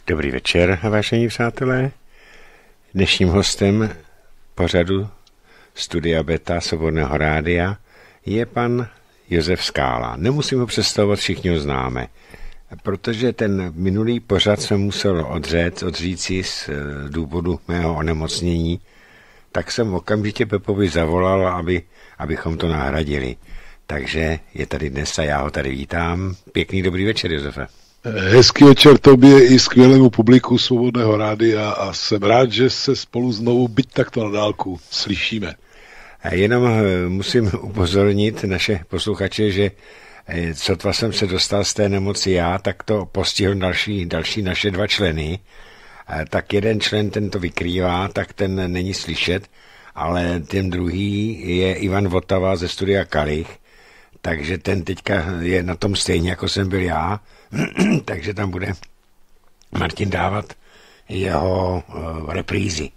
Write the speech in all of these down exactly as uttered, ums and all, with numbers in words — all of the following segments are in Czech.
Dobrý večer, vážení přátelé. Dnešním hostem pořadu Studia Beta Svobodného rádia je pan Josef Skála. Nemusím ho představovat, všichni ho známe, protože ten minulý pořad jsem musel odřít, odříci z důvodu mého onemocnění, tak jsem okamžitě Pepovi zavolal, aby, abychom to nahradili. Takže je tady dnes a já ho tady vítám. Pěkný dobrý večer, Josefe. Hezký večer tobě i skvělému publiku Svobodného rádia a jsem rád, že se spolu znovu, byť takto na dálku, slyšíme. Jenom musím upozornit naše posluchače, že sotva jsem se dostal z té nemoci já, tak to postihl další, další naše dva členy. Tak jeden člen ten to vykrývá, tak ten není slyšet, ale ten druhý je Ivan Votava ze studia Kalich, takže ten teďka je na tom stejně, jako jsem byl já, takže tam bude Martin dávat jeho uh, reprízy.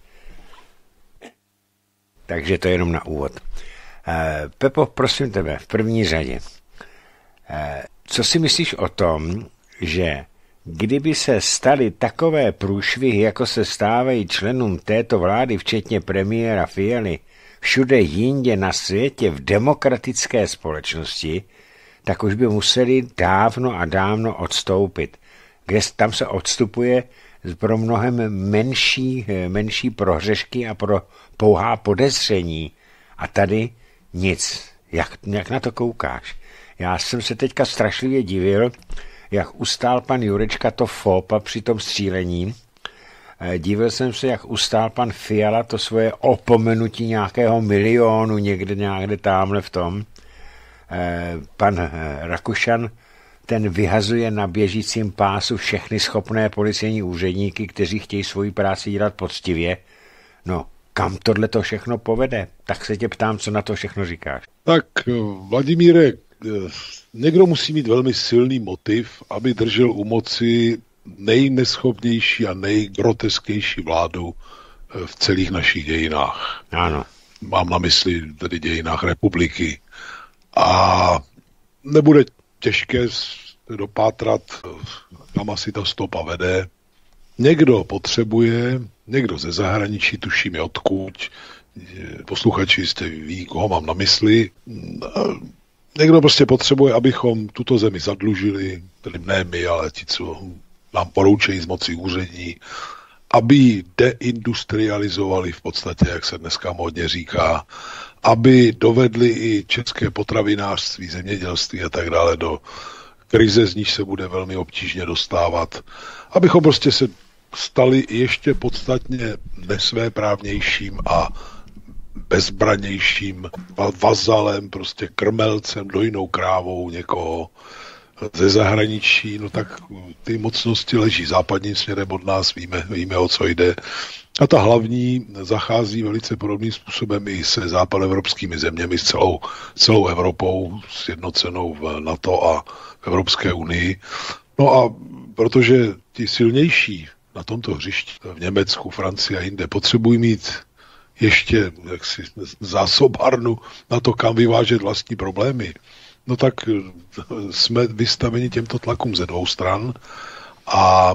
Takže to je jenom na úvod. Uh, Pepo, prosím tebe, v první řadě, uh, co si myslíš o tom, že kdyby se staly takové průšvihy, jako se stávají členům této vlády, včetně premiéra Fialy, všude jinde na světě v demokratické společnosti, tak už by museli dávno a dávno odstoupit. Kde tam se odstupuje pro mnohem menší, menší prohřešky a pro pouhá podezření. A tady nic. Jak, jak na to koukáš? Já jsem se teďka strašlivě divil, jak ustál pan Jurečka to fópa při tom střílení. Divil jsem se, jak ustál pan Fiala to svoje opomenutí nějakého milionu někde, někde támhle v tom. Pan Rakušan, ten vyhazuje na běžícím pásu všechny schopné policejní úředníky, kteří chtějí svoji práci dělat poctivě. No, kam tohle to všechno povede? Tak se tě ptám, co na to všechno říkáš. Tak, Vladimíre, někdo musí mít velmi silný motiv, aby držel u moci nejneschopnější a nejgrotesknější vládu v celých našich dějinách. Ano. Mám na mysli tedy dějinách republiky. A nebude těžké dopátrat, kam asi ta stopa vede. Někdo potřebuje, někdo ze zahraničí, tuším je odkud, posluchači jste ví, koho mám na mysli. Někdo prostě potřebuje, abychom tuto zemi zadlužili, tedy ne my, ale ti, co nám poroučejí z moci úřední, aby ji deindustrializovali v podstatě, jak se dneska modně říká, aby dovedli i české potravinářství, zemědělství a tak dále do krize, z níž se bude velmi obtížně dostávat, abychom prostě se stali ještě podstatně nesvéprávnějším a bezbranějším vazalem, prostě krmelcem, dojnou krávou někoho ze zahraničí, no tak ty mocnosti leží západním směrem od nás, víme, víme, o co jde. A ta hlavní zachází velice podobným způsobem i se západoevropskými zeměmi, s celou, celou Evropou, sjednocenou v NATO a v Evropské unii. No a protože ti silnější na tomto hřišti, v Německu, Francii a jinde, potřebují mít ještě jaksi zásobárnu na to, kam vyvážet vlastní problémy, no tak jsme vystaveni těmto tlakům ze dvou stran a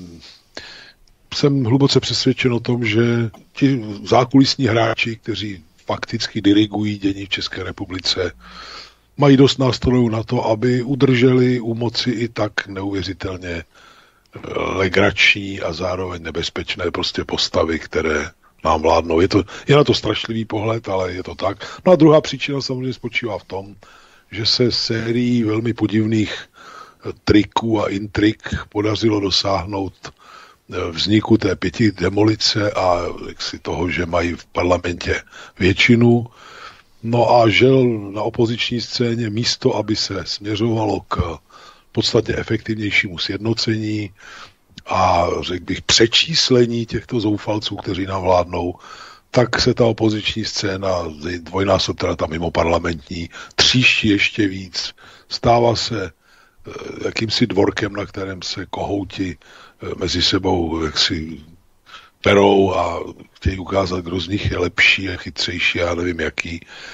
jsem hluboce přesvědčen o tom, že ti zákulisní hráči, kteří fakticky dirigují dění v České republice, mají dost nástrojů na to, aby udrželi u moci i tak neuvěřitelně legrační a zároveň nebezpečné prostě postavy, které nám vládnou. Je, to, je na to strašlivý pohled, ale je to tak. No a druhá příčina samozřejmě spočívá v tom, že se sérií velmi podivných triků a intrik podařilo dosáhnout vzniku té pěti demolice a jaksi toho, že mají v parlamentě většinu. No a žel na opoziční scéně místo, aby se směřovalo k podstatně efektivnějšímu sjednocení a řekl bych přečíslení těchto zoufalců, kteří nám vládnou, tak se ta opoziční scéna, dvojnásob teda ta mimo parlamentní, tříští ještě víc. Stává se jakýmsi dvorkem, na kterém se kohouti mezi sebou jaksi perou a chtějí ukázat, kdo z nich je lepší a chytřejší, já nevím jaký.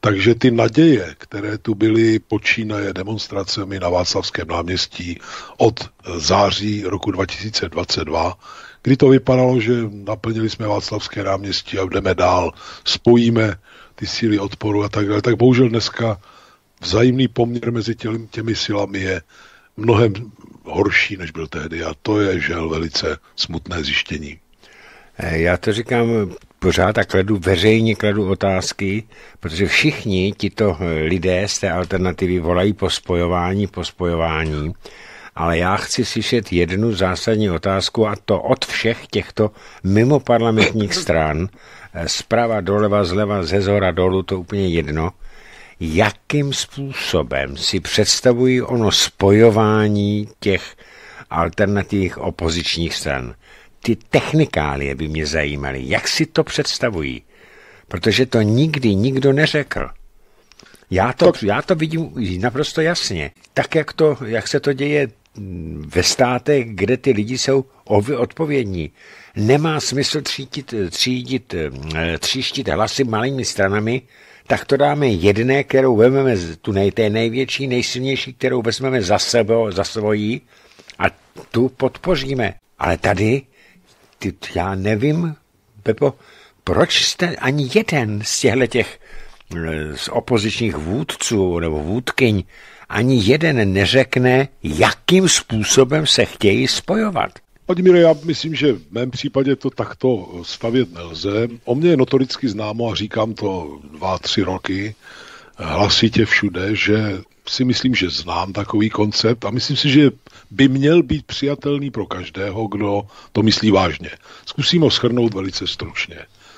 Takže ty naděje, které tu byly počínaje demonstracemi na Václavském náměstí od září roku dva tisíce dvacet dva, kdy to vypadalo, že naplnili jsme Václavské náměstí a jdeme dál, spojíme ty síly odporu a tak dále, tak bohužel dneska vzájemný poměr mezi těmi, těmi silami je mnohem horší, než byl tehdy a to je žel velice smutné zjištění. Já to říkám pořád a kladu, veřejně kladu otázky, protože všichni tito lidé z té alternativy volají po spojování, po spojování, ale já chci slyšet jednu zásadní otázku a to od všech těchto mimoparlamentních stran, zprava, doleva, zleva, ze zhora, dolů, to úplně jedno, jakým způsobem si představují ono spojování těch alternativních opozičních stran. Ty technikálie by mě zajímaly. Jak si to představují? Protože to nikdy nikdo neřekl. Já to, já to vidím naprosto jasně. Tak, jak, to, jak se to děje ve státech, kde ty lidi jsou odpovědní. Nemá smysl třídit, třídit, tříštit hlasy malými stranami, tak to dáme jedné, kterou vezmeme, tu nej, té největší, nejsilnější, kterou vezmeme za, sebo, za svojí a tu podpoříme. Ale tady, ty, já nevím, Pepo, proč jste ani jeden z těchto těch z opozičních vůdců nebo vůdkyň, ani jeden neřekne, jakým způsobem se chtějí spojovat. Vladimíre, já myslím, že v mém případě to takto stavět nelze. O mě je notoricky známo a říkám to dva, tři roky hlasitě všude, že si myslím, že znám takový koncept a myslím si, že by měl být přijatelný pro každého, kdo to myslí vážně. Zkusím ho shrnout velice stručně.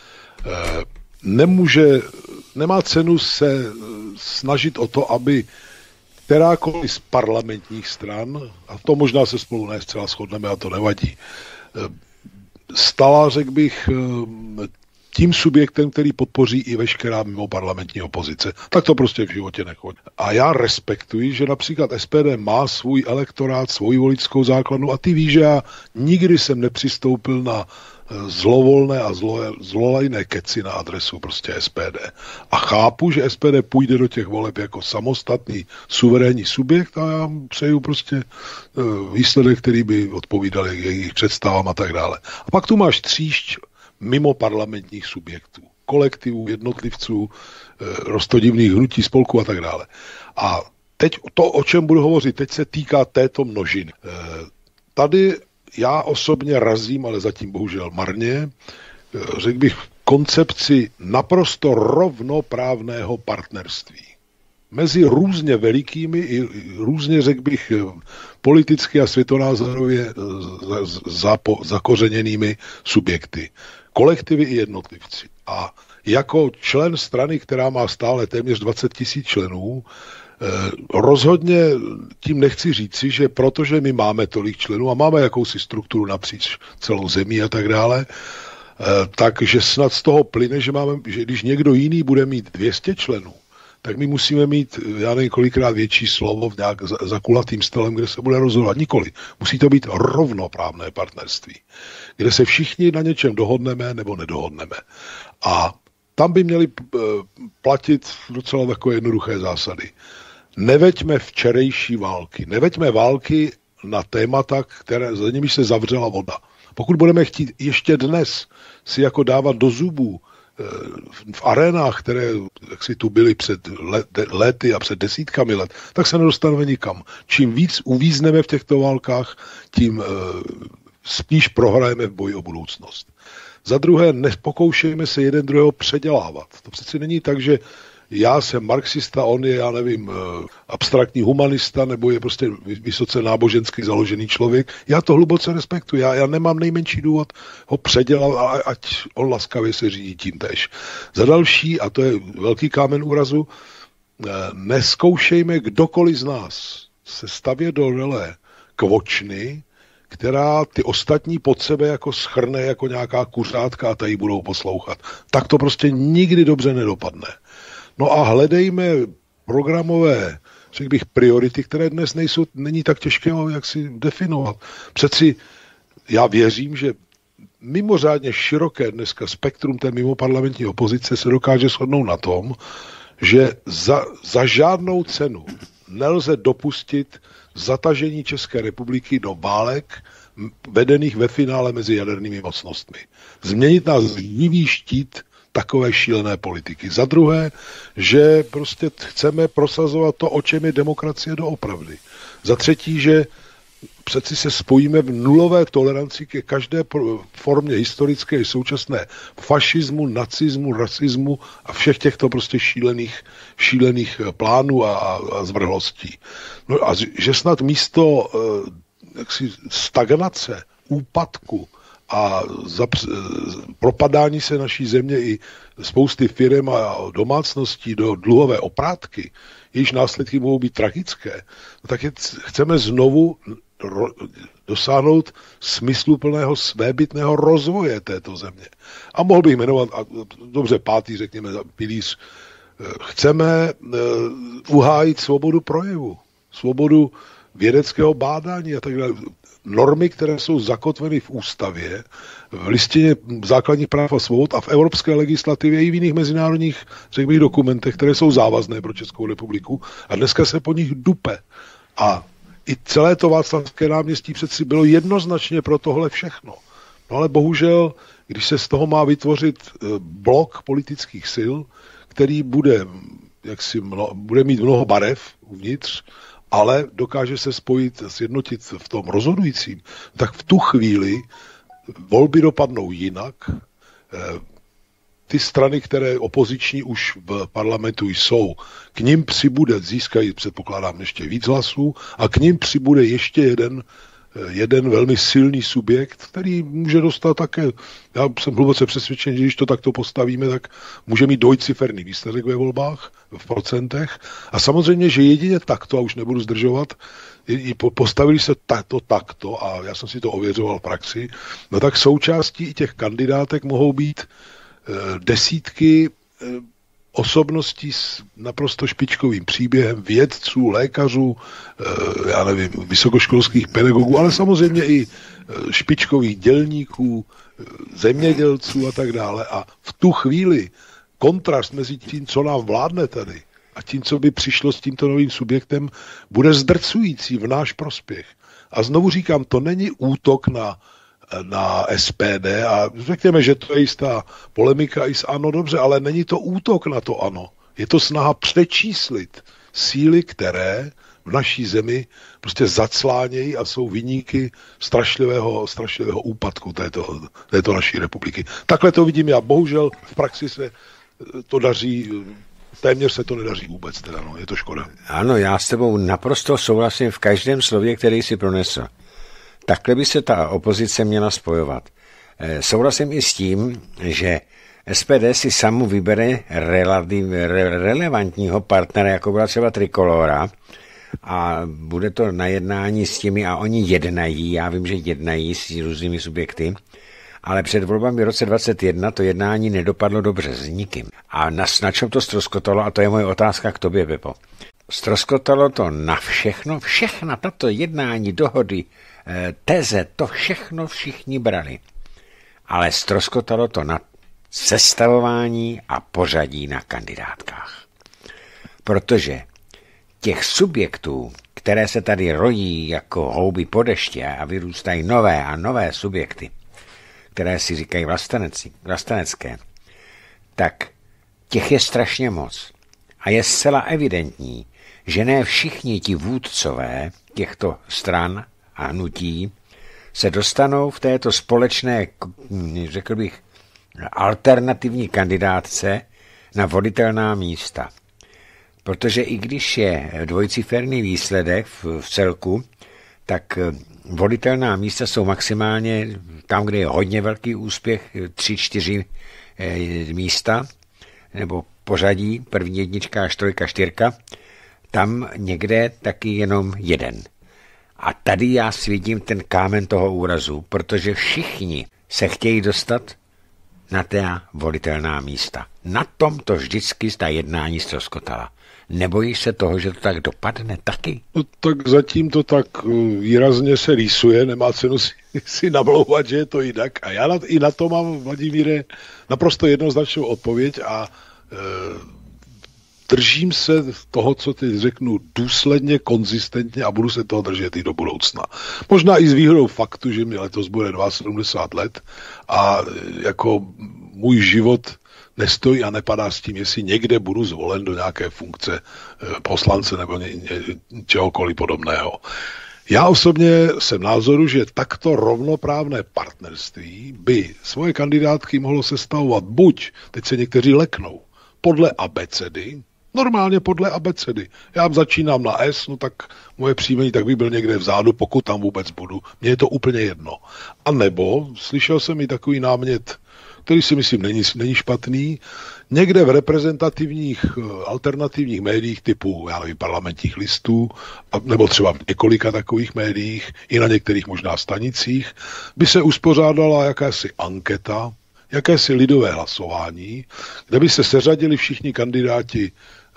Nemůže, nemá cenu se snažit o to, aby kterákoliv z parlamentních stran, a to možná se spolu ne zcela shodneme a to nevadí, stala, řekl bych, tím subjektem, který podpoří i veškerá mimo parlamentní opozice. Tak to prostě v životě nechodí. A já respektuji, že například S P D má svůj elektorát, svou voličskou základnu a ty víš, že já nikdy jsem nepřistoupil na zlovolné a zlo, zlolejné keci na adresu prostě S P D. A chápu, že S P D půjde do těch voleb jako samostatný suverénní subjekt a já přeju prostě výsledek, který by odpovídal jejich představám a tak dále. A pak tu máš tříšť mimo parlamentních subjektů, kolektivů, jednotlivců, roztodivných hnutí, spolků a tak dále. A teď to, o čem budu hovořit, teď se týká této množiny. Tady já osobně razím, ale zatím bohužel marně, řekl bych, koncepci naprosto rovnoprávného partnerství mezi různě velikými i různě, řekl bych, politicky a světonázorově zapo, zakořeněnými subjekty. Kolektivy i jednotlivci. A jako člen strany, která má stále téměř dvacet tisíc členů, rozhodně tím nechci říci, že protože my máme tolik členů a máme jakousi strukturu napříč celou zemí a tak dále, takže snad z toho plyne, že, máme, že když někdo jiný bude mít dvě stě členů, tak my musíme mít, já nevím, kolikrát větší slovo v nějak za, za kulatým stolem, kde se bude rozhodovat. Nikoli. Musí to být rovnoprávné partnerství, kde se všichni na něčem dohodneme nebo nedohodneme. A tam by měly platit docela takové jednoduché zásady. Neveďme včerejší války. Neveďme války na témata, které, za nimi se zavřela voda. Pokud budeme chtít ještě dnes si jako dávat do zubů v arénách, které jak si tu byly před lety a před desítkami let, tak se nedostaneme nikam. Čím víc uvízneme v těchto válkách, tím spíš prohrajeme v boji o budoucnost. Za druhé, nepokoušejme se jeden druhého předělávat. To přeci není tak, že já jsem marxista, on je, já nevím, abstraktní humanista, nebo je prostě vysoce nábožensky založený člověk. Já to hluboce respektuji. Já, já nemám nejmenší důvod ho předělat, ať on laskavě se řídí tím též. Za další, a to je velký kámen úrazu, neskoušejme kdokoliv z nás se stavět do role kvočny, která ty ostatní pod sebe jako schrne jako nějaká kuřátka a tady budou poslouchat. Tak to prostě nikdy dobře nedopadne. No a hledejme programové, řekl bych, priority, které dnes nejsou, není tak těžké, jak si definovat. Přeci já věřím, že mimořádně široké dneska spektrum té mimoparlamentní opozice se dokáže shodnout na tom, že za, za žádnou cenu nelze dopustit zatažení České republiky do válek vedených ve finále mezi jadernými mocnostmi. Změnit nás živý štít takové šílené politiky. Za druhé, že prostě chceme prosazovat to, o čem je demokracie doopravdy. Za třetí, že přeci se spojíme v nulové toleranci ke každé formě historické i současné fašismu, nacismu, rasismu a všech těchto prostě šílených, šílených plánů a, a zvrhlostí. No a že snad místo jaksi stagnace, úpadku a zapř- propadání se naší země i spousty firem a domácností do dluhové oprátky, jejíž následky mohou být tragické, no tak je, chceme znovu ro- dosáhnout smysluplného svébytného rozvoje této země. A mohl bych jmenovat, a dobře, pátý, řekněme, pilíř, chceme uh, uhájit svobodu projevu, svobodu vědeckého bádání a tak dále. Normy, které jsou zakotveny v ústavě, v listině základních práv a svobod a v evropské legislativě i v jiných mezinárodních, řekl bych, dokumentech, které jsou závazné pro Českou republiku a dneska se po nich dupe. A i celé to Václavské náměstí přeci bylo jednoznačně pro tohle všechno. No ale bohužel, když se z toho má vytvořit blok politických sil, který bude, jaksi mno, bude mít mnoho barev uvnitř, ale dokáže se spojit, sjednotit v tom rozhodujícím, tak v tu chvíli volby dopadnou jinak. Ty strany, které opoziční už v parlamentu jsou, k nim přibude, získají, předpokládám, ještě víc hlasů a k nim přibude ještě jeden, jeden velmi silný subjekt, který může dostat také, já jsem hluboce přesvědčen, že když to takto postavíme, tak může mít dvojciferný výsledek ve volbách, v procentech. A samozřejmě, že jedině takto, a už nebudu zdržovat, postavili se takto, takto, a já jsem si to ověřoval v praxi, no tak součástí i těch kandidátek mohou být e, desítky e, osobností s naprosto špičkovým příběhem, vědců, lékařů, e, já nevím, vysokoškolských pedagogů, ale samozřejmě i e, špičkových dělníků, e, zemědělců a tak dále. A v tu chvíli kontrast mezi tím, co nám vládne tady, a tím, co by přišlo s tímto novým subjektem, bude zdrcující v náš prospěch. A znovu říkám, to není útok na, na S P D a řekněme, že to je jistá polemika i s ANO, dobře, ale není to útok na to ANO. Je to snaha přečíslit síly, které v naší zemi prostě zaclánějí a jsou viníky strašlivého, strašlivého úpadku této, této naší republiky. Takhle to vidím já. Bohužel v praxi se to daří, téměř se to nedaří vůbec, teda, no, je to škoda. Ano, já s tebou naprosto souhlasím v každém slově, který si pronesl. Takhle by se ta opozice měla spojovat. E, souhlasím i s tím, že S P D si samu vybere relativ, re, relevantního partnera, jako byla třeba Trikolora, a bude to na jednání s těmi, a oni jednají, já vím, že jednají s různými subjekty, ale před volbami v roce dvacet jedna to jednání nedopadlo dobře s nikým. A na, na čem to ztroskotalo, a to je moje otázka k tobě, Pepo. Ztroskotalo to na všechno, všechna tato jednání, dohody, teze, to všechno všichni brali. Ale ztroskotalo to na sestavování a pořadí na kandidátkách. Protože těch subjektů, které se tady rojí jako houby po deště a vyrůstají nové a nové subjekty, které si říkají vlasteneci, vlastenecké, tak těch je strašně moc. A je zcela evidentní, že ne všichni ti vůdcové těchto stran a hnutí se dostanou v této společné, řekl bych, alternativní kandidátce na volitelná místa. Protože i když je dvojciferný výsledek v, v celku, tak volitelná místa jsou maximálně tam, kde je hodně velký úspěch, tři, čtyři e, místa, nebo pořadí, první jednička až trojka, čtyřka, tam někde taky jenom jeden. A tady já svidím ten kámen toho úrazu, protože všichni se chtějí dostat na ta volitelná místa. Na tom to vždycky ta jednání ztroskotala. Nebojíš se toho, že to tak dopadne taky? No, tak zatím to tak výrazně se rýsuje, nemá cenu si, si namlouvat, že je to jinak. A já na, i na to mám, Vladimíre, naprosto jednoznačnou odpověď a e, držím se toho, co teď řeknu, důsledně, konzistentně a budu se toho držet i do budoucna. Možná i s výhodou faktu, že mi letos bude sedmdesát dva let a jako můj život nestojí a nepadá s tím, jestli někde budu zvolen do nějaké funkce poslance nebo ně, ně, čehokoliv podobného. Já osobně jsem názoru, že takto rovnoprávné partnerství by svoje kandidátky mohlo sestavovat buď, teď se někteří leknou, podle abecedy, normálně podle abecedy. Já začínám na S, no tak moje příjmení tak by byl někde vzadu, pokud tam vůbec budu. Mně je to úplně jedno. A nebo, slyšel jsem i takový námět, který si myslím není, není špatný, někde v reprezentativních alternativních médiích typu, já nevím, Parlamentních listů, nebo třeba v několika takových médiích, i na některých možná stanicích, by se uspořádala jakási anketa, jakési lidové hlasování, kde by se seřadili všichni kandidáti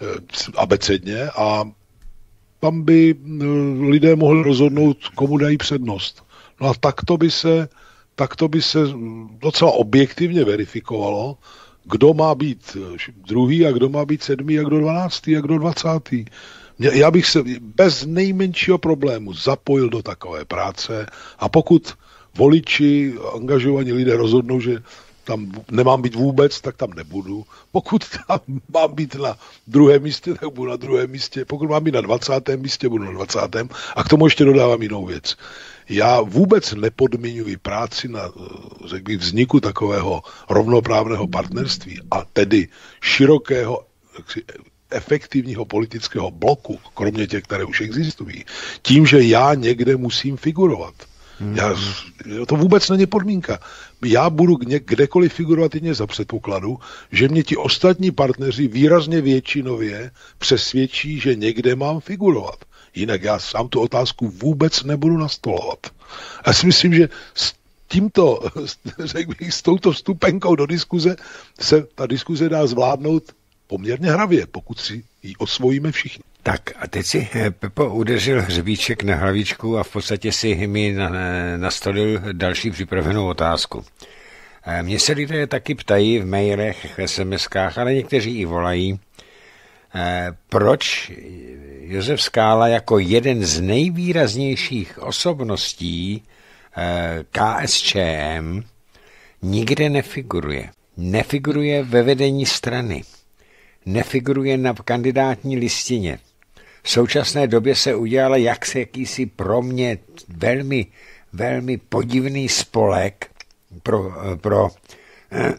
abecedně a tam by lidé mohli rozhodnout, komu dají přednost. No a takto by se, takto by se docela objektivně verifikovalo, kdo má být druhý a kdo má být sedmý a kdo dvanáctý a kdo dvacátý. Já bych se bez nejmenšího problému zapojil do takové práce a pokud voliči, angažovaní lidé rozhodnou, že tam nemám být vůbec, tak tam nebudu. Pokud tam mám být na druhém místě, tak budu na druhém místě. Pokud mám být na dvacátém místě, budu na dvacátém A k tomu ještě dodávám jinou věc. Já vůbec nepodmiňuji práci na, řekl bych, vzniku takového rovnoprávného partnerství a tedy širokého, efektivního politického bloku, kromě těch, které už existují, tím, že já někde musím figurovat. Já, to vůbec není podmínka. Já budu kdekoliv figurovat jedině za předpokladu, že mě ti ostatní partneři výrazně většinově přesvědčí, že někde mám figurovat. Jinak já sám tu otázku vůbec nebudu nastolovat. Já si myslím, že s tímto, řekl bych, s touto vstupenkou do diskuze se ta diskuze dá zvládnout poměrně hravě, pokud si ji osvojíme všichni. Tak a teď si Pepo udeřil hřebíček na hlavičku a v podstatě si mi nastolil další připravenou otázku. Mně se lidé taky ptají v mailech, v es em eskách, ale někteří i volají, proč Josef Skála jako jeden z nejvýraznějších osobností ká es čé em nikde nefiguruje. Nefiguruje ve vedení strany. Nefiguruje na kandidátní listině. V současné době se udělal jaksi jakýsi pro mě velmi, velmi podivný spolek pro, pro eh,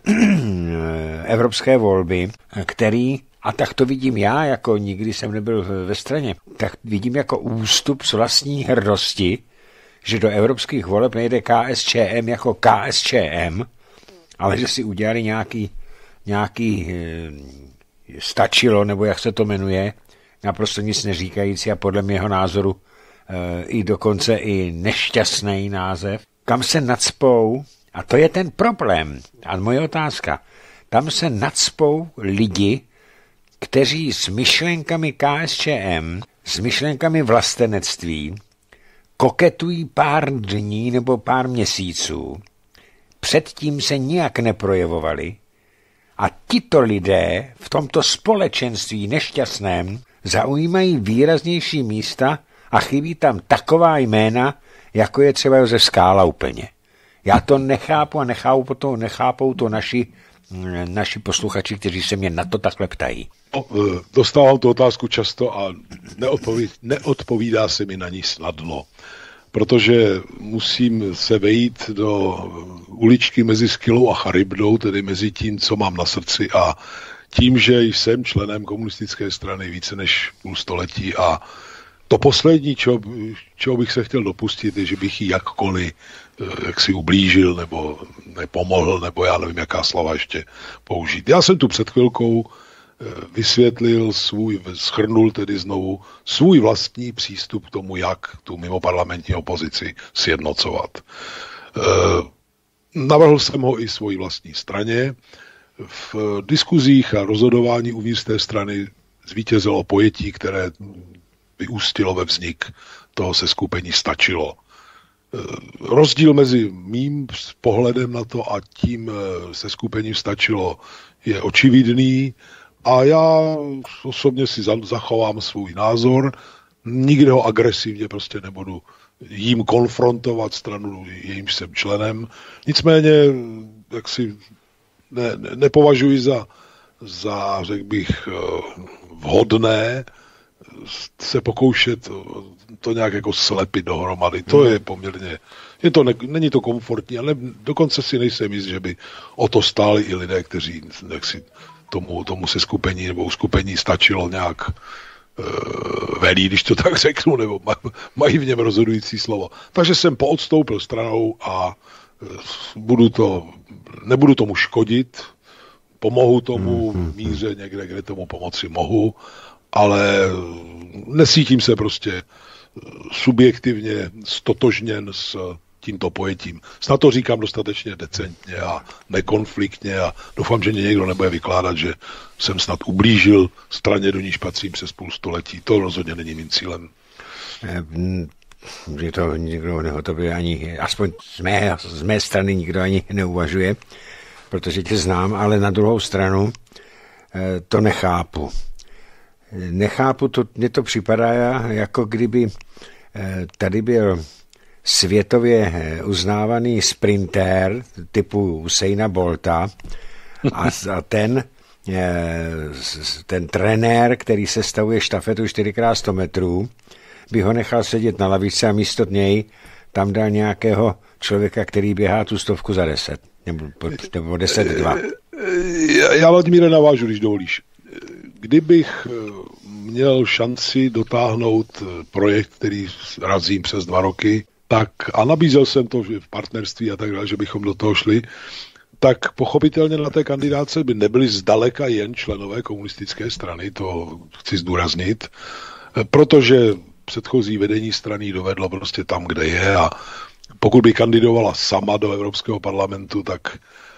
evropské volby, který, a tak to vidím já, jako nikdy jsem nebyl ve straně, tak vidím jako ústup z vlastní hrdosti, že do evropských voleb nejde ká es čé em jako ká es čé em, ale že si udělali nějaký, nějaký eh, stačilo, nebo jak se to jmenuje, naprosto nic neříkající a podle mého názoru e, i dokonce i nešťastný název, kam se nacpou, a to je ten problém, a moje otázka, tam se nacpou lidi, kteří s myšlenkami ká es čé em, s myšlenkami vlastenectví, koketují pár dní nebo pár měsíců, předtím se nijak neprojevovali, a tito lidé v tomto společenství nešťastném zaujímají výraznější místa a chybí tam taková jména, jako je třeba Josef Skála úplně. Já to nechápu a nechápu to, nechápou to naši, naši posluchači, kteří se mě na to takhle ptají. No, dostávám tu otázku často a neodpoví, neodpovídá se mi na ní snadno. Protože musím se vejít do uličky mezi Skylou a Charybdou, tedy mezi tím, co mám na srdci a tím, že jsem členem komunistické strany více než půl století a to poslední, čo, čeho bych se chtěl dopustit, je, že bych jí jakkoliv jak si ublížil nebo nepomohl, nebo já nevím, jaká slova ještě použít. Já jsem tu před chvilkou vysvětlil svůj, shrnul tedy znovu svůj vlastní přístup k tomu, jak tu mimoparlamentní opozici sjednocovat. E, navrhl jsem ho i svojí vlastní straně. V diskuzích a rozhodování uvnitř té strany zvítězilo pojetí, které vyústilo ve vznik toho seskupení Stačilo. E, rozdíl mezi mým pohledem na to a tím seskupením Stačilo je očividný, A já osobně si zachovám svůj názor, nikde ho agresivně prostě nebudu jím konfrontovat, stranu, jejímž jsem členem. Nicméně, jak si ne, ne, nepovažuji za, za, řekl bych, vhodné se pokoušet to nějak jako slepit dohromady. To je poměrně, je to ne, není to komfortní, ale dokonce si nejsem jist, že by o to stáli i lidé, kteří jak si tomu, tomu se skupení nebo uskupení stačilo nějak uh, velí, když to tak řeknu, nebo mají v něm rozhodující slovo. Takže jsem poodstoupil stranou a uh, budu to, nebudu tomu škodit, pomohu tomu v míře někde, kde tomu pomoci mohu, ale nesítím se prostě subjektivně stotožněn s tímto pojetím. Snad to říkám dostatečně decentně a nekonfliktně a doufám, že mě někdo nebude vykládat, že jsem snad ublížil straně, do níž patřím přes půl století. To rozhodně není mým cílem. Že to nikdo nehotově ani, aspoň z mé, z mé strany nikdo ani neuvažuje, protože tě znám, ale na druhou stranu to nechápu. Nechápu, to, mně to připadá, jako kdyby tady byl světově uznávaný sprintér typu Usaina Bolta a, a ten, ten trenér, který sestavuje štafetu čtyři krát sto metrů, by ho nechal sedět na lavici a místo něj tam dal nějakého člověka, který běhá tu stovku za deset. Nebo, nebo deset dva. Já, já Vladimíre navážu, když dovolíš. Kdybych měl šanci dotáhnout projekt, který razím přes dva roky, tak a nabízel jsem to v partnerství a tak dále, že bychom do toho šli, tak pochopitelně na té kandidáce by nebyli zdaleka jen členové komunistické strany, to chci zdůraznit, protože předchozí vedení strany dovedlo prostě tam, kde je a pokud by kandidovala sama do Evropského parlamentu, tak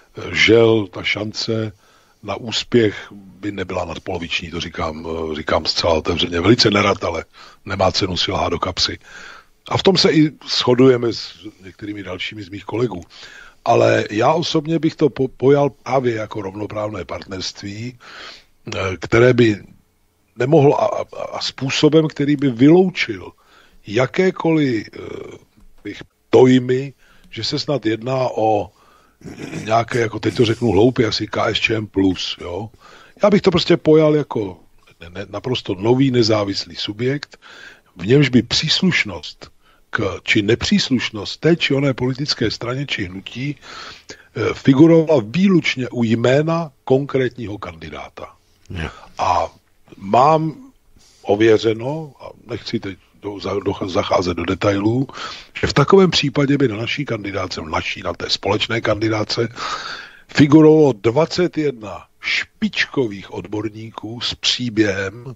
žel ta šance na úspěch by nebyla nadpoloviční, to říkám, říkám zcela otevřeně. Velice nerad, ale nemá cenu si lhát do kapsy. A v tom se i shodujeme s některými dalšími z mých kolegů. Ale já osobně bych to pojal právě jako rovnoprávné partnerství, které by nemohlo a, a způsobem, který by vyloučil jakékoliv bych dojmy, že se snad jedná o nějaké, jako teď to řeknu hloupě, asi K S Č M plus, jo. Já bych to prostě pojal jako ne, naprosto nový nezávislý subjekt, v němž by příslušnost k, či nepříslušnost té či oné politické straně či hnutí e, figurovala výlučně u jména konkrétního kandidáta. Yeah. A mám ověřeno, a nechci teď do, do, zacházet do detailů, že v takovém případě by na naší kandidáce, naší, na té společné kandidáce, figurovalo dvacet jedna špičkových odborníků s příběhem,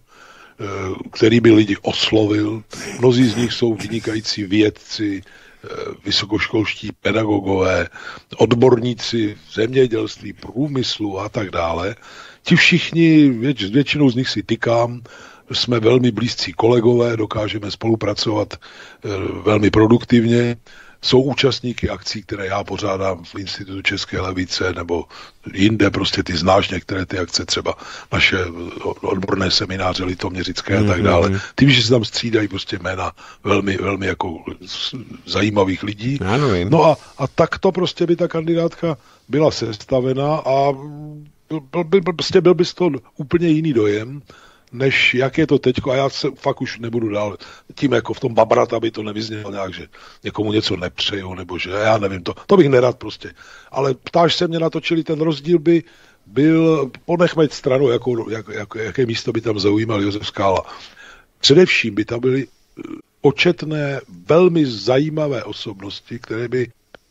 který by lidi oslovil. Mnozí z nich jsou vynikající vědci, vysokoškolští pedagogové, odborníci v zemědělství, průmyslu a tak dále. Ti všichni, věč, většinou z nich si tykám, jsme velmi blízcí kolegové, dokážeme spolupracovat e, velmi produktivně. Jsou účastníky akcí, které já pořádám v Institutu České levice nebo jinde, prostě ty znáš některé ty akce, třeba naše odborné semináře litoměřické a tak dále. Ty víš, že se tam střídají prostě jména velmi, velmi jako zajímavých lidí. No a, a takto prostě by ta kandidátka byla sestavena a byl, byl, byl, prostě byl by z toho úplně jiný dojem, než jak je to teďko, a já se fakt už nebudu dál tím jako v tom babrat, aby to nevyznělo nějak, že někomu něco nepřeju, nebo že já nevím, to, to bych nerad prostě. Ale ptáš se mě na to, čili ten rozdíl by byl, ponechme stranu, jako, jak, jak, jaké místo by tam zaujímal Josef Skála. Především by tam byly početné, velmi zajímavé osobnosti, které by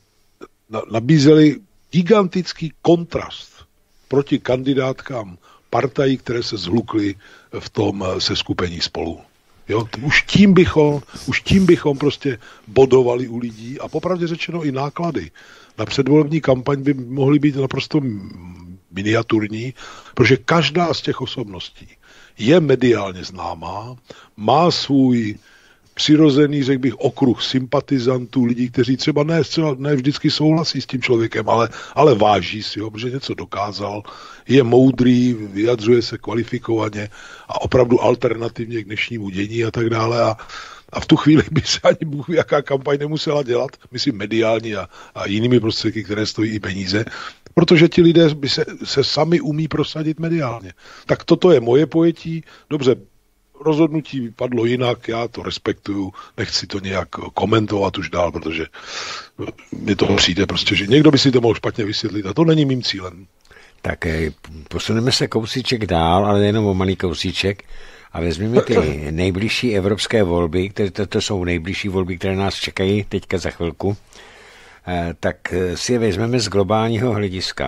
nabízely gigantický kontrast proti kandidátkám partají, které se zhlukly v tom seskupení Spolu. Jo, už tím bychom, už tím bychom prostě bodovali u lidí a popravdě řečeno i náklady na předvolební kampaň by mohly být naprosto miniaturní, protože každá z těch osobností je mediálně známá, má svůj přirozený, řekl bych, okruh sympatizantů, lidí, kteří třeba ne, ne vždycky souhlasí s tím člověkem, ale, ale váží si ho, protože něco dokázal, je moudrý, vyjadřuje se kvalifikovaně a opravdu alternativně k dnešnímu dění a tak dále. A, a v tu chvíli by se ani Bůh ví, jaká kampaň nemusela dělat, myslím mediální a, a jinými prostředky, které stojí i peníze, protože ti lidé by se, se sami umí prosadit mediálně. Tak toto je moje pojetí. Dobře, rozhodnutí padlo jinak, já to respektuju, nechci to nějak komentovat už dál, protože mi to přijde prostě, že někdo by si to mohl špatně vysvětlit a to není mým cílem. Tak posuneme se kousíček dál, ale jenom o malý kousíček a vezmeme ty nejbližší evropské volby, které to, to jsou nejbližší volby, které nás čekají teďka za chvilku, tak si je vezmeme z globálního hlediska.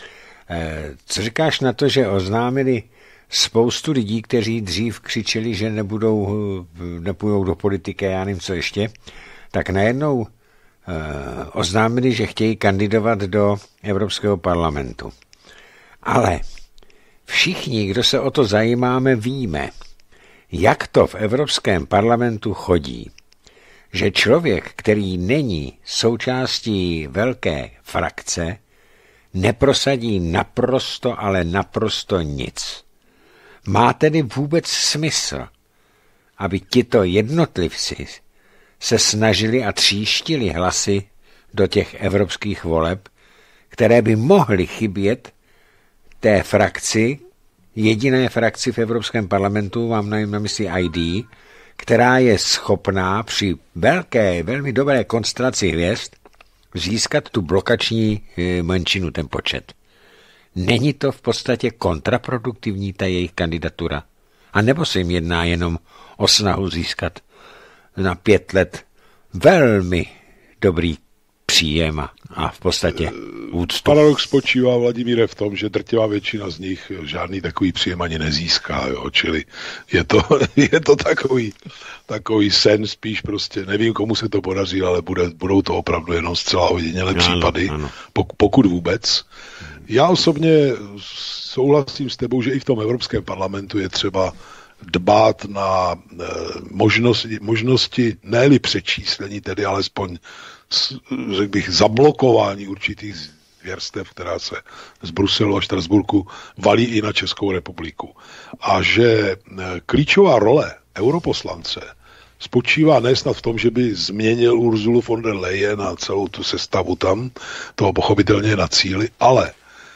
Co říkáš na to, že oznámili spoustu lidí, kteří dřív křičeli, že nebudou, nepůjdou do politiky, já nevím co ještě, tak najednou eh, oznámili, že chtějí kandidovat do Evropského parlamentu. Ale všichni, kdo se o to zajímáme, víme, jak to v Evropském parlamentu chodí. Že člověk, který není součástí velké frakce, neprosadí naprosto, ale naprosto nic. Má tedy vůbec smysl, aby tito jednotlivci se snažili a tříštili hlasy do těch evropských voleb, které by mohly chybět té frakci, jediné frakci v Evropském parlamentu, mám na mysli I D, která je schopná při velké, velmi dobré konstelaci hvězd získat tu blokační menšinu, ten počet. Není to v podstatě kontraproduktivní ta jejich kandidatura? A nebo se jim jedná jenom o snahu získat na pět let velmi dobrý příjem a v podstatě úctu? Paradox spočívá, Vladimíre, v tom, že drtivá většina z nich žádný takový příjem ani nezíská, jo? Čili je to, je to takový, takový sen spíš prostě, nevím, komu se to podaří, ale bude, budou to opravdu jenom zcela ojedinělé případy, ano. Pokud, pokud vůbec. Já osobně souhlasím s tebou, že i v tom Evropském parlamentu je třeba dbát na e, možnosti, možnosti ne-li přečíslení, tedy alespoň řekl bych zablokování určitých zvěrstev, která se z Bruselu a Štrasburku valí i na Českou republiku. A že e, klíčová role europoslance spočívá nesnad v tom, že by změnil Ursulu von der Leyen a celou tu sestavu tam, toho pochopitelně na cíli, ale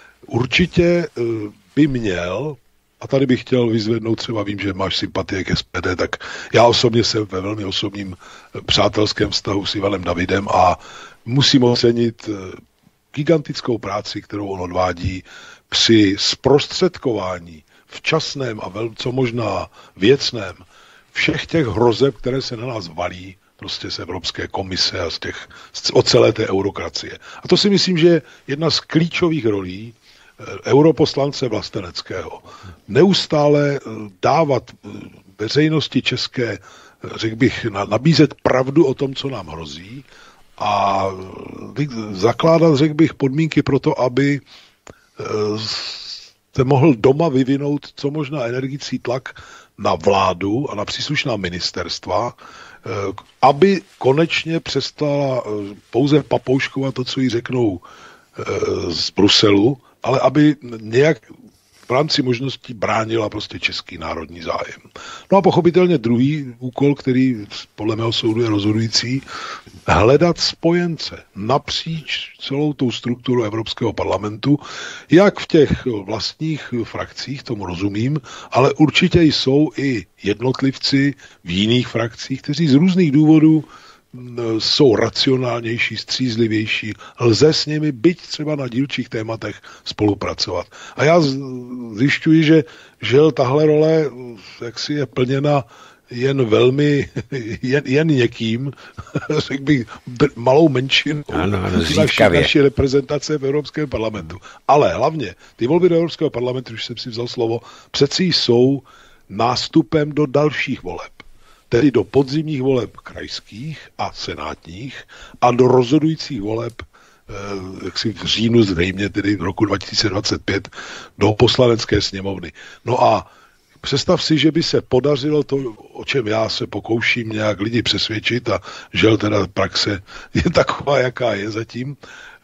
určitě by měl, a tady bych chtěl vyzvednout, třeba vím, že máš sympatie k S P D, tak já osobně jsem ve velmi osobním přátelském vztahu s Ivanem Davidem a musím ocenit gigantickou práci, kterou on odvádí při zprostředkování včasném a vel, co možná věcném všech těch hrozeb, které se na nás valí prostě z Evropské komise a z těch, od celé té eurokracie. A to si myslím, že je jedna z klíčových rolí europoslance Vlasteneckého. Neustále dávat veřejnosti české, řekl bych, nabízet pravdu o tom, co nám hrozí a zakládat, řekl bych, podmínky pro to, aby se mohl doma vyvinout co možná energický tlak na vládu a na příslušná ministerstva, aby konečně přestala pouze papouškovat to, co jí řeknou z Bruselu, ale aby nějak v rámci možností bránila prostě český národní zájem. No a pochopitelně druhý úkol, který podle mého soudu je rozhodující, hledat spojence napříč celou tou strukturu Evropského parlamentu, jak v těch vlastních frakcích, tomu rozumím, ale určitě jsou i jednotlivci v jiných frakcích, kteří z různých důvodů jsou racionálnější, střízlivější, lze s nimi byť třeba na dílčích tématech spolupracovat. A já zjišťuji, že žel tahle role jaksi je plněna jen velmi, jen, jen někým, řekl bych, malou menšinou naší, naší reprezentace v Evropském parlamentu. Ale hlavně, ty volby do Evropského parlamentu, už jsem si vzal slovo, přeci jsou nástupem do dalších voleb. Tedy do podzimních voleb krajských a senátních a do rozhodujících voleb eh, jaksi v říjnu zřejmě, tedy v roku dva tisíce dvacet pět, do poslanecké sněmovny. No a Představ si, že by se podařilo to, o čem já se pokouším nějak lidi přesvědčit a žel teda praxe je taková, jaká je zatím,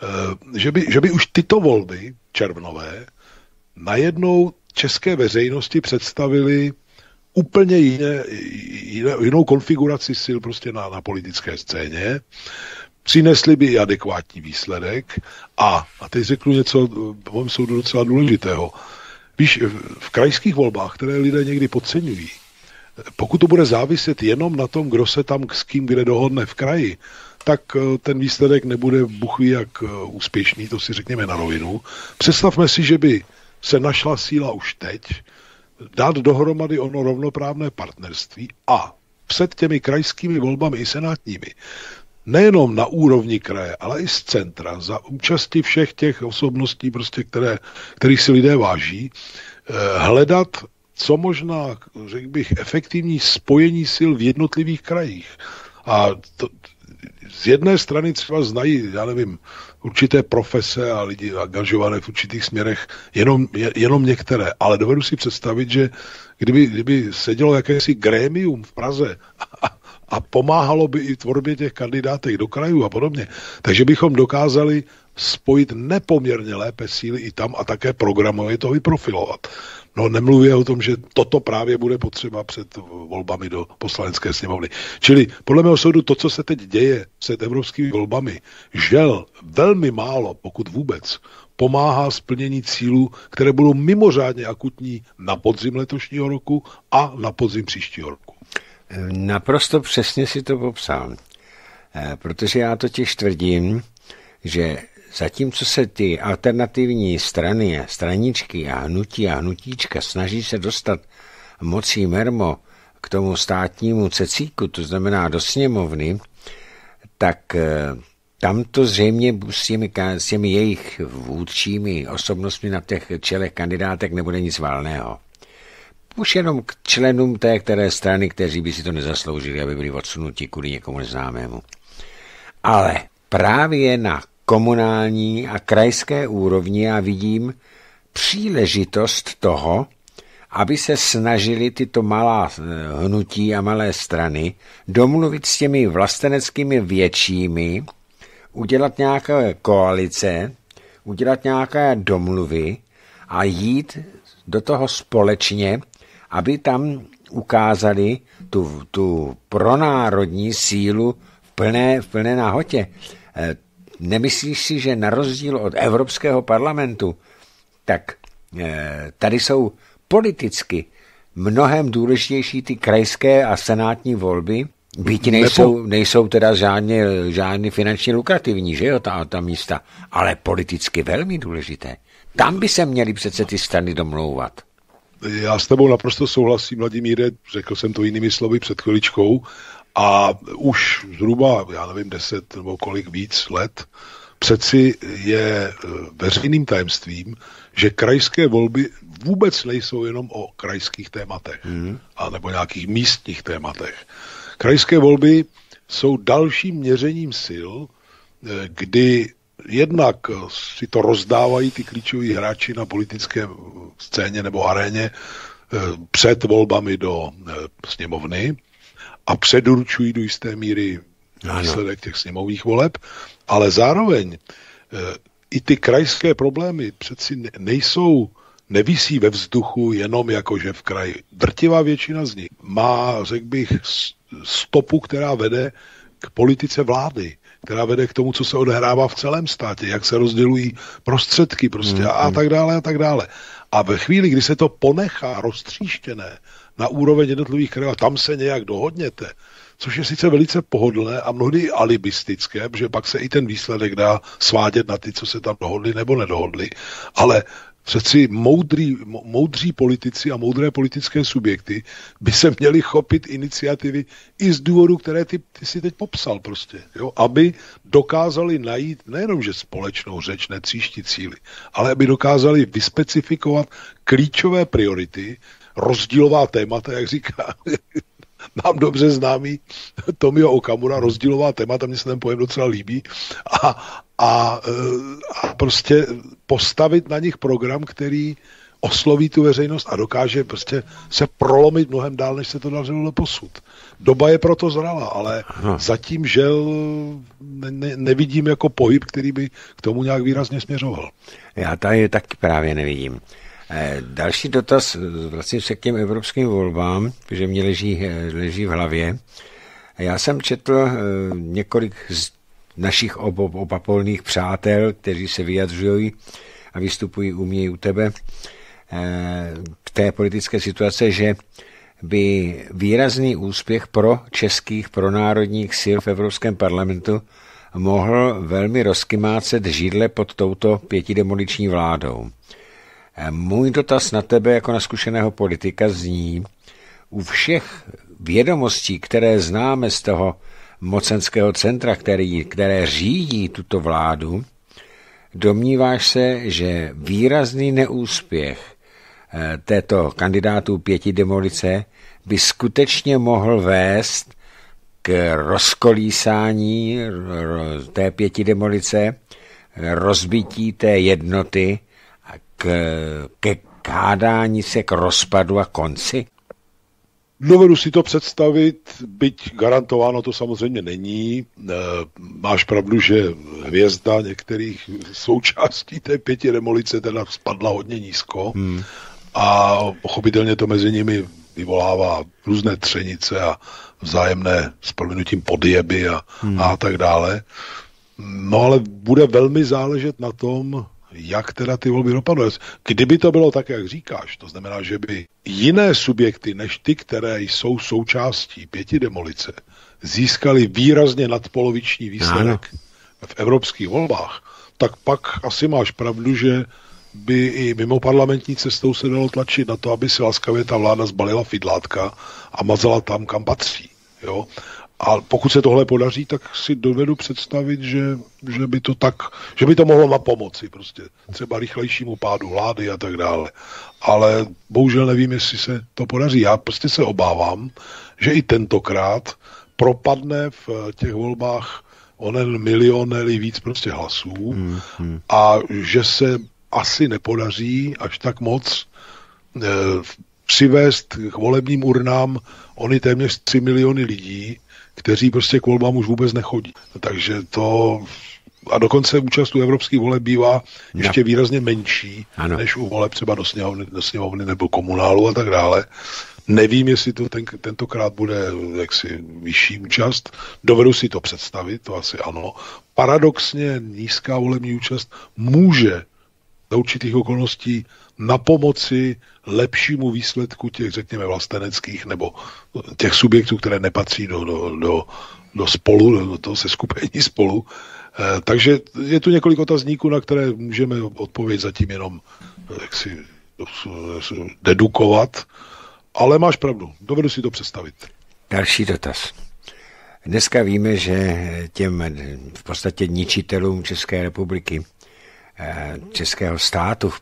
že by, že by už tyto volby červnové najednou české veřejnosti představili úplně jiné, jiné, jinou konfiguraci sil prostě na, na politické scéně, přinesli by i adekvátní výsledek a, a teď řeknu něco, po mém soudu docela důležitého. Víš, v krajských volbách, které lidé někdy podceňují, pokud to bude záviset jenom na tom, kdo se tam s kým kde dohodne v kraji, tak ten výsledek nebude buchví jak úspěšný, to si řekněme na rovinu. Představme si, že by se našla síla už teď dát dohromady ono rovnoprávné partnerství a před těmi krajskými volbami i senátními nejenom na úrovni kraje, ale i z centra, za účasti všech těch osobností, prostě, které, kterých si lidé váží, hledat co možná, řekl bych, efektivní spojení sil v jednotlivých krajích. A to, z jedné strany třeba znají, já nevím, určité profese a lidi angažované v určitých směrech, jenom, jenom některé, ale dovedu si představit, že kdyby, kdyby sedělo jakési grémium v Praze a, a pomáhalo by i tvorbě těch kandidátek do krajů a podobně, takže bychom dokázali spojit nepoměrně lépe síly i tam a také programově to vyprofilovat. No nemluvě o tom, že toto právě bude potřeba před volbami do poslanecké sněmovny. Čili podle mého soudu to, co se teď děje před evropskými volbami, žel velmi málo, pokud vůbec, pomáhá splnění cílů, které budou mimořádně akutní na podzim letošního roku a na podzim příštího roku. Naprosto přesně si to popsal. Protože já totiž tvrdím, že zatímco se ty alternativní strany, straničky a hnutí a hnutíčka snaží se dostat mocí mermo k tomu státnímu cecíku, to znamená do sněmovny, tak tam to zřejmě s těmi, s těmi jejich vůdčími osobnostmi na těch čelech kandidátek nebude nic válného. Už jenom k členům té které strany, kteří by si to nezasloužili, aby byli odsunuti kvůli někomu neznámému. Ale právě na komunální a krajské úrovni já vidím příležitost toho, aby se snažili tyto malá hnutí a malé strany domluvit s těmi vlasteneckými většími, udělat nějaké koalice, udělat nějaké domluvy a jít do toho společně, aby tam ukázali tu, tu pronárodní sílu v plné, v plné nahotě. Nemyslíš si, že na rozdíl od Evropského parlamentu, tak tady jsou politicky mnohem důležitější ty krajské a senátní volby, byť nejsou, nejsou teda žádně, žádný finančně lukrativní, že jo, ta, ta místa, ale politicky velmi důležité. Tam by se měly přece ty strany domlouvat. Já s tebou naprosto souhlasím, Vladimíre, řekl jsem to jinými slovy před chviličkou, a už zhruba, já nevím, deset nebo kolik víc let, přeci je veřejným tajemstvím, že krajské volby vůbec nejsou jenom o krajských tématech, hmm. a nebo nějakých místních tématech. Krajské volby jsou dalším měřením sil, kdy jednak si to rozdávají ty klíčoví hráči na politické scéně nebo aréně před volbami do sněmovny a předurčují do jisté míry výsledek těch sněmovních voleb, ale zároveň i ty krajské problémy přeci nejsou, nevisí ve vzduchu jenom jako, že v kraji. Drtivá většina z nich má, řekl bych, stopu, která vede k politice vlády, která vede k tomu, co se odehrává v celém státě, jak se rozdělují prostředky prostě mm, a tak dále a tak dále. A ve chvíli, kdy se to ponechá roztříštěné na úroveň jednotlivých krajů a tam se nějak dohodněte, což je sice velice pohodlné a mnohdy i alibistické, protože pak se i ten výsledek dá svádět na ty, co se tam dohodli nebo nedohodli, ale přeci moudrý, moudří politici a moudré politické subjekty by se měli chopit iniciativy i z důvodu, které ty, ty si teď popsal prostě, jo? Aby dokázali najít nejenom, že společnou řeč, netříští cíly, ale aby dokázali vyspecifikovat klíčové priority, rozdílová témata, jak říká nám dobře známý Tomio Okamura, rozdílová témata, mně se ten pojem docela líbí, a, a, a prostě postavit na nich program, který osloví tu veřejnost a dokáže prostě se prolomit mnohem dál, než se to dařilo doposud. Doba je proto zrala, ale Aha. zatím žel ne, ne, nevidím jako pohyb, který by k tomu nějak výrazně směřoval. Já tady taky právě nevidím. Další dotaz, vlastně se k těm evropským volbám, že mě leží, leží v hlavě. Já jsem četl několik z našich ob- opapolných přátel, kteří se vyjadřují a vystupují u mě i u tebe k té politické situace, že by výrazný úspěch pro českých, pro národních sil v Evropském parlamentu mohl velmi rozkymácet židle pod touto pětidemoliční vládou. Můj dotaz na tebe jako na zkušeného politika zní, u všech vědomostí, které známe z toho mocenského centra, který, které řídí tuto vládu, domníváš se, že výrazný neúspěch této kandidátů pěti demolice by skutečně mohl vést k rozkolísání té pěti demolice, rozbití té jednoty a k, ke kádání se k rozpadu a konci? Dovedu si to představit, byť garantováno to samozřejmě není. Máš pravdu, že hvězda některých součástí té pěti demolice teda spadla hodně nízko hmm. a pochopitelně to mezi nimi vyvolává různé třenice a vzájemné s prominutím podjeby a, hmm. a tak dále. No ale bude velmi záležet na tom, jak teda ty volby dopadnou. Kdyby to bylo tak, jak říkáš, to znamená, že by jiné subjekty, než ty, které jsou součástí pěti demolice, získali výrazně nadpoloviční výsledek ano. v evropských volbách, tak pak asi máš pravdu, že by i mimo parlamentní cestou se dalo tlačit na to, aby si laskavě ta vláda zbalila fidlátka a mazala tam, kam patří. Jo? A pokud se tohle podaří, tak si dovedu představit, že, že by to tak, že by to mohlo na pomoci prostě třeba rychlejšímu pádu vlády a tak dále. Ale bohužel nevím, jestli se to podaří. Já prostě se obávám, že i tentokrát propadne v těch volbách onen milion, ne víc prostě hlasů hmm, hmm. a že se asi nepodaří až tak moc eh, přivést k volebním urnám ony téměř tři miliony lidí, kteří prostě k volbám už vůbec nechodí. Takže to... A dokonce účast u evropských voleb bývá ještě no. výrazně menší, ano. než u voleb třeba do sněmovny, do sněmovny nebo komunálu a tak dále. Nevím, jestli to ten, tentokrát bude jaksi vyšší účast. Dovedu si to představit, to asi ano. Paradoxně nízká volební účast může za určitých okolností na pomoci lepšímu výsledku těch, řekněme, vlasteneckých nebo těch subjektů, které nepatří do, do, do, do spolu, do toho seskupení spolu. E, takže je tu několik otazníků, na které můžeme odpověď zatím jenom jaksi dedukovat, ale máš pravdu, dovedu si to představit. Další dotaz. Dneska víme, že těm v podstatě ničitelům České republiky, českého státu,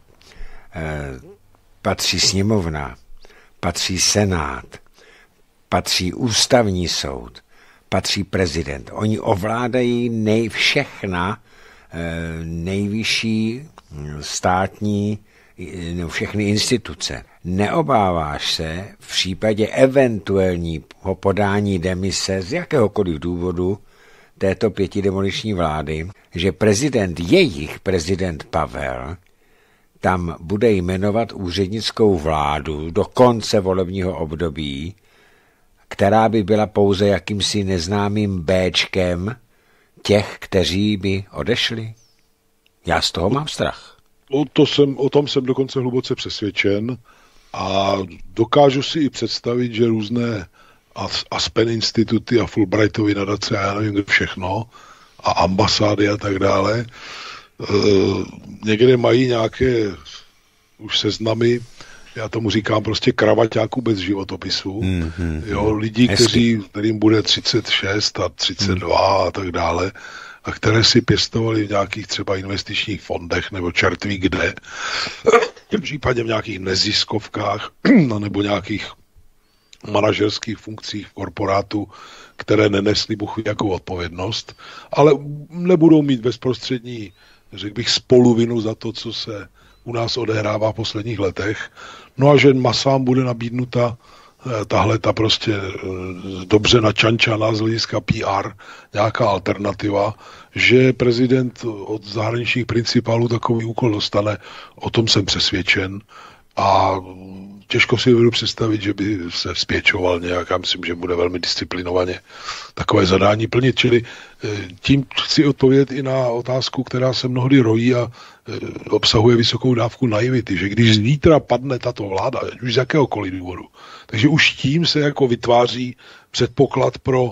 patří sněmovna, patří senát, patří ústavní soud, patří prezident. Oni ovládají nej, všechna nejvyšší státní, všechny instituce. Neobáváš se v případě eventuálního podání demise z jakéhokoliv důvodu této pětidemoliční vlády, že prezident, jejich prezident Pavel, tam bude jmenovat úřednickou vládu do konce volebního období, která by byla pouze jakýmsi neznámým béčkem těch, kteří by odešli? Já z toho mám strach. O, to jsem, o tom jsem dokonce hluboce přesvědčen a dokážu si i představit, že různé Aspen instituty a Fulbrightovy nadace a já nevím, kde všechno a ambasády a tak dále, e, někde mají nějaké už seznamy, já tomu říkám prostě kravaťáků bez životopisu, mm-hmm. jo, lidí, kteří, kterým bude třicet šest a třicet dva mm. a tak dále, a které si pěstovali v nějakých třeba investičních fondech nebo čert ví kde, v případě v nějakých neziskovkách nebo nějakých manažerských funkcích v korporátu, které nenesly buchu jakou odpovědnost, ale nebudou mít bezprostřední, řekl bych, spoluvinu za to, co se u nás odehrává v posledních letech. No a že masám bude nabídnuta tahle ta prostě dobře načančaná z hlediska P R, nějaká alternativa, že prezident od zahraničních principálů takový úkol dostane, o tom jsem přesvědčen a těžko si budu představit, že by se vzpěčoval nějak, já myslím, že bude velmi disciplinovaně takové zadání plnit, čili tím chci odpovědět i na otázku, která se mnohdy rojí a obsahuje vysokou dávku naivity, že když zítra padne tato vláda, už z jakéhokoliv důvodu, takže už tím se jako vytváří předpoklad pro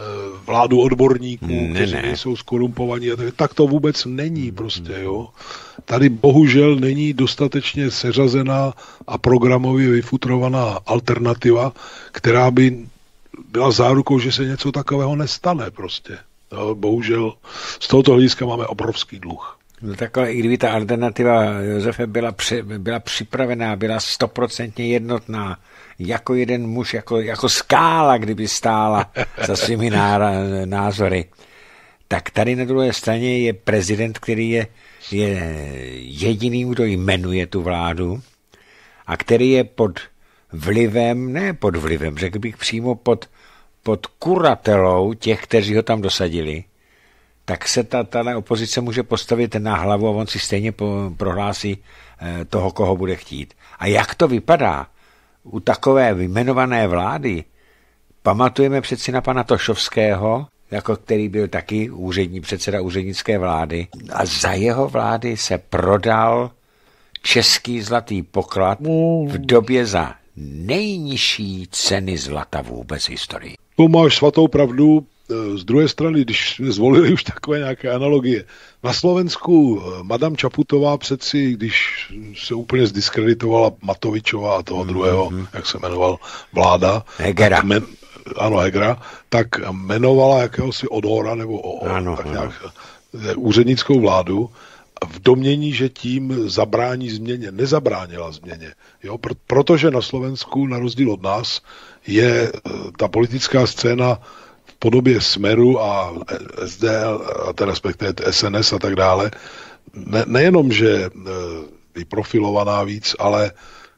vládu odborníků, ne, kteří ne. jsou skorumpovaní. Tak to vůbec není prostě, jo. Tady bohužel není dostatečně seřazená a programově vyfutrovaná alternativa, která by byla zárukou, že se něco takového nestane prostě. No, bohužel z tohoto hlediska máme obrovský dluh. No takhle, i kdyby ta alternativa, Josefe, byla, při, byla připravená, byla stoprocentně jednotná, jako jeden muž, jako, jako skála, kdyby stála za svými názory, tak tady na druhé straně je prezident, který je, je jediným, kdo jmenuje tu vládu a který je pod vlivem, ne pod vlivem, řekl bych přímo pod, pod kuratelou těch, kteří ho tam dosadili, tak se ta tato opozice může postavit na hlavu a on si stejně po, prohlásí eh, toho, koho bude chtít. A jak to vypadá u takové vyjmenované vlády? Pamatujeme přeci na pana Tošovského, jako který byl taky úřední, předseda úřednické vlády. A za jeho vlády se prodal český zlatý poklad v době za nejnižší ceny zlata vůbec v historii. To máš svatou pravdu. Z druhé strany, když jsme zvolili už takové nějaké analogie, na Slovensku madam Čaputová přeci, když se úplně zdiskreditovala Matovičová a toho druhého, mm-hmm. jak se jmenoval, vláda, Hegera. Men, ano, Hegera, tak jmenovala jakéhosi Odora nebo o, ano, tak ano. nějak úřednickou vládu v domnění, že tím zabrání změně. Nezabránila změně. Jo? Protože na Slovensku, na rozdíl od nás, je ta politická scéna v podobě Smeru a S D L, a teda respektive S N S a tak dále, ne, nejenom, že vyprofilovaná víc, ale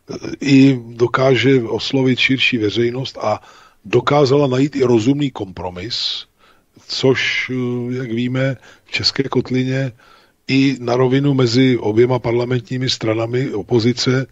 i dokáže oslovit širší veřejnost a dokázala najít i rozumný kompromis, což, jak víme, v České kotlině i na rovinu mezi oběma parlamentními stranami opozice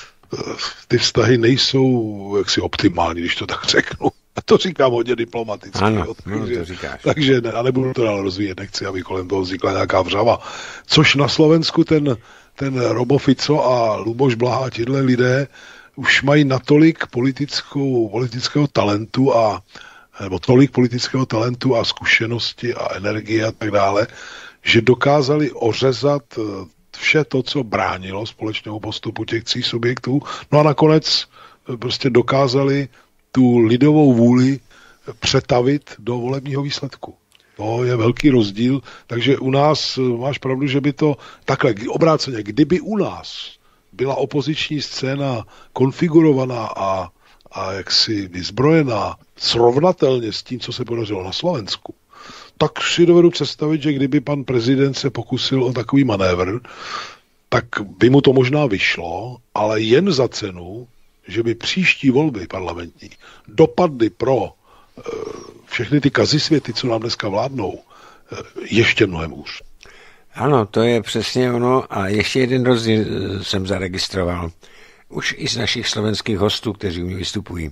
ty vztahy nejsou jaksi optimální, když to tak řeknu. A to říkám hodně diplomaticky. Ano, jo, takže, no, to říkáš. Takže ne, a nebudu to dál rozvíjet, nechci, aby kolem toho vznikla nějaká vřava. Což na Slovensku ten, ten Robo Fico a Luboš Blaha, tihle lidé, už mají natolik politickou, politického talentu a nebo tolik politického talentu a zkušenosti a energie a tak dále, že dokázali ořezat vše to, co bránilo společnému postupu těch tří subjektů. No a nakonec prostě dokázali tu lidovou vůli přetavit do volebního výsledku. To je velký rozdíl, takže u nás máš pravdu, že by to takhle obráceně, kdyby u nás byla opoziční scéna konfigurovaná a, a jaksi vyzbrojená srovnatelně s tím, co se podařilo na Slovensku, tak si dovedu představit, že kdyby pan prezident se pokusil o takový manévr, tak by mu to možná vyšlo, ale jen za cenu, že by příští volby parlamentní dopadly pro e, všechny ty kazisvěty, co nám dneska vládnou, e, ještě mnohem hůř. Ano, to je přesně ono. A ještě jeden rozdíl jsem zaregistroval. Už i z našich slovenských hostů, kteří u mě vystupují.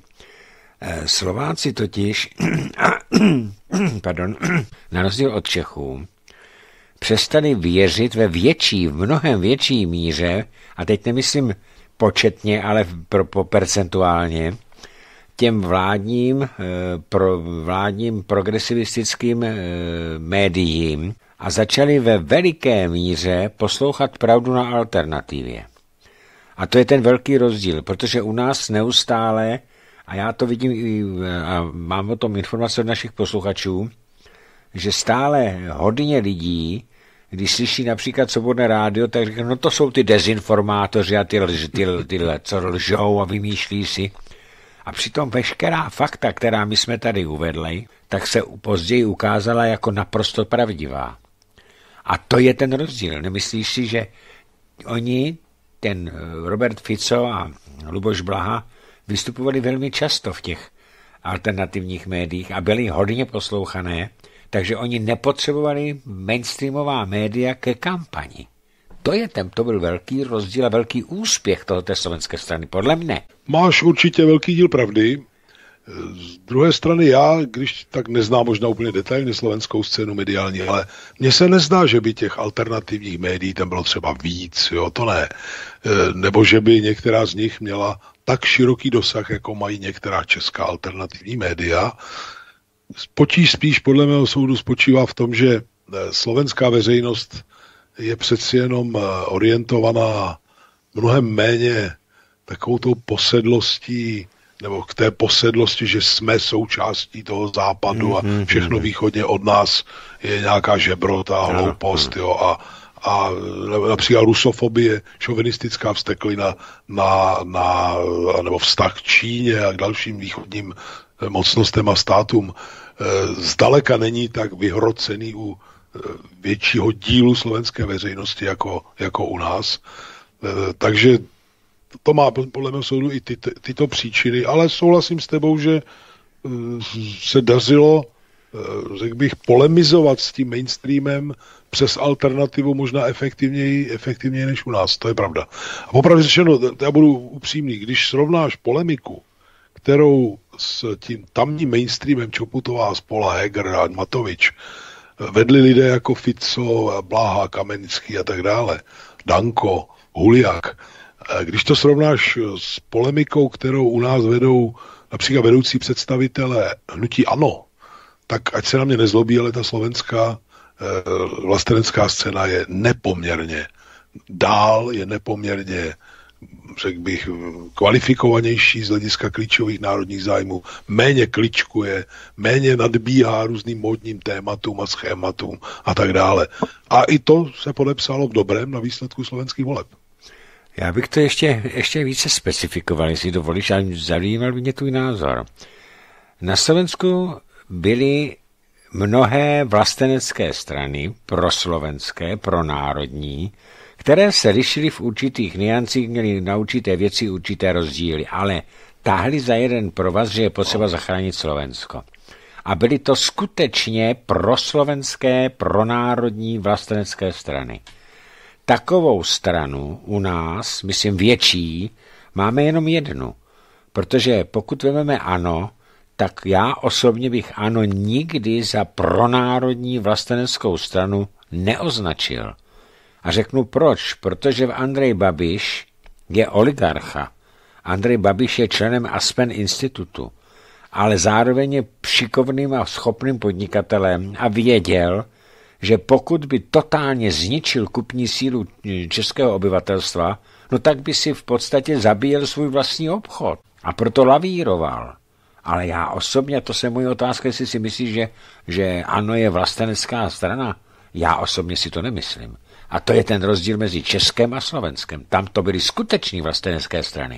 Slováci totiž, pardon, na rozdíl od Čechů, přestali věřit ve větší, v mnohem větší míře, a teď nemyslím početně, ale pro, po percentuálně, těm vládním, pro, vládním progresivistickým médiím a začali ve veliké míře poslouchat pravdu na alternativě. A to je ten velký rozdíl, protože u nás neustále, a já to vidím a mám o tom informace od našich posluchačů, že stále hodně lidí, když slyší například Svobodné rádio, tak říkají, no to jsou ty dezinformátoři a ty, lž, ty, ty co lžou a vymýšlí si. A přitom veškerá fakta, která my jsme tady uvedli, tak se později ukázala jako naprosto pravdivá. A to je ten rozdíl. Nemyslíš si, že oni ten Robert Fico a Luboš Blaha vystupovali velmi často v těch alternativních médiích a byli hodně poslouchané, takže oni nepotřebovali mainstreamová média ke kampani. To je ten, to byl velký rozdíl a velký úspěch tohoto slovenské strany, podle mne. Máš určitě velký díl pravdy. Z druhé strany já, když tak neznám možná úplně detailně slovenskou scénu mediální, ale mně se nezdá, že by těch alternativních médií tam bylo třeba víc, jo, to ne. Nebo že by některá z nich měla tak široký dosah, jako mají některá česká alternativní média. Potíž spíš podle mého soudu spočívá v tom, že slovenská veřejnost je přeci jenom orientovaná mnohem méně takovou tou posedlostí, nebo k té posedlosti, že jsme součástí toho západu a všechno východně od nás je nějaká žebrota, hloupost, jo, a, a například rusofobie, šovinistická vzteklina na, na, nebo vztah k Číně a k dalším východním mocnostem a státům zdaleka není tak vyhrocený u většího dílu slovenské veřejnosti jako, jako u nás. Takže to má podle mého soudu i ty, tyto příčiny, ale souhlasím s tebou, že se dařilo, řekl bych, polemizovat s tím mainstreamem přes alternativu možná efektivněji, efektivněji než u nás. To je pravda. A popravdě řečeno, já budu upřímný, když srovnáš polemiku, kterou s tím tamním mainstreamem Čoputová, Spola, Heger a Matovič vedli lidé jako Fico, Bláha, Kamenický a tak dále, Danko, Huliak. Když to srovnáš s polemikou, kterou u nás vedou například vedoucí představitelé hnutí ANO, tak ať se na mě nezlobí, ale ta slovenská eh, vlastenecká scéna je nepoměrně dál, je nepoměrně, řekl bych, kvalifikovanější z hlediska klíčových národních zájmů, méně kličkuje, méně nadbíhá různým módním tématům a schématům a tak dále. A i to se podepsalo v dobrém na výsledku slovenských voleb. Já bych to ještě, ještě více specifikoval, jestli dovolíš, ale zajímal by mě tvůj názor. Na Slovensku byly mnohé vlastenecké strany, proslovenské, pronárodní, které se lišily v určitých niancích, měly na určité věci určité rozdíly, ale táhly za jeden provaz, že je potřeba zachránit Slovensko. A byly to skutečně proslovenské, pronárodní vlastenecké strany. Takovou stranu u nás, myslím větší, máme jenom jednu. Protože pokud vezmeme ANO, tak já osobně bych ANO nikdy za pronárodní vlasteneckou stranu neoznačil. A řeknu proč, protože Andrej Babiš je oligarcha. Andrej Babiš je členem Aspen institutu, ale zároveň je šikovným a schopným podnikatelem a věděl, že pokud by totálně zničil kupní sílu českého obyvatelstva, no tak by si v podstatě zabíjel svůj vlastní obchod. A proto lavíroval. Ale já osobně, to se moje otázka, jestli si myslíš, že, že ANO je vlastenecká strana, já osobně si to nemyslím. A to je ten rozdíl mezi Českem a Slovenskem. Tam to byly skuteční vlastenecké strany.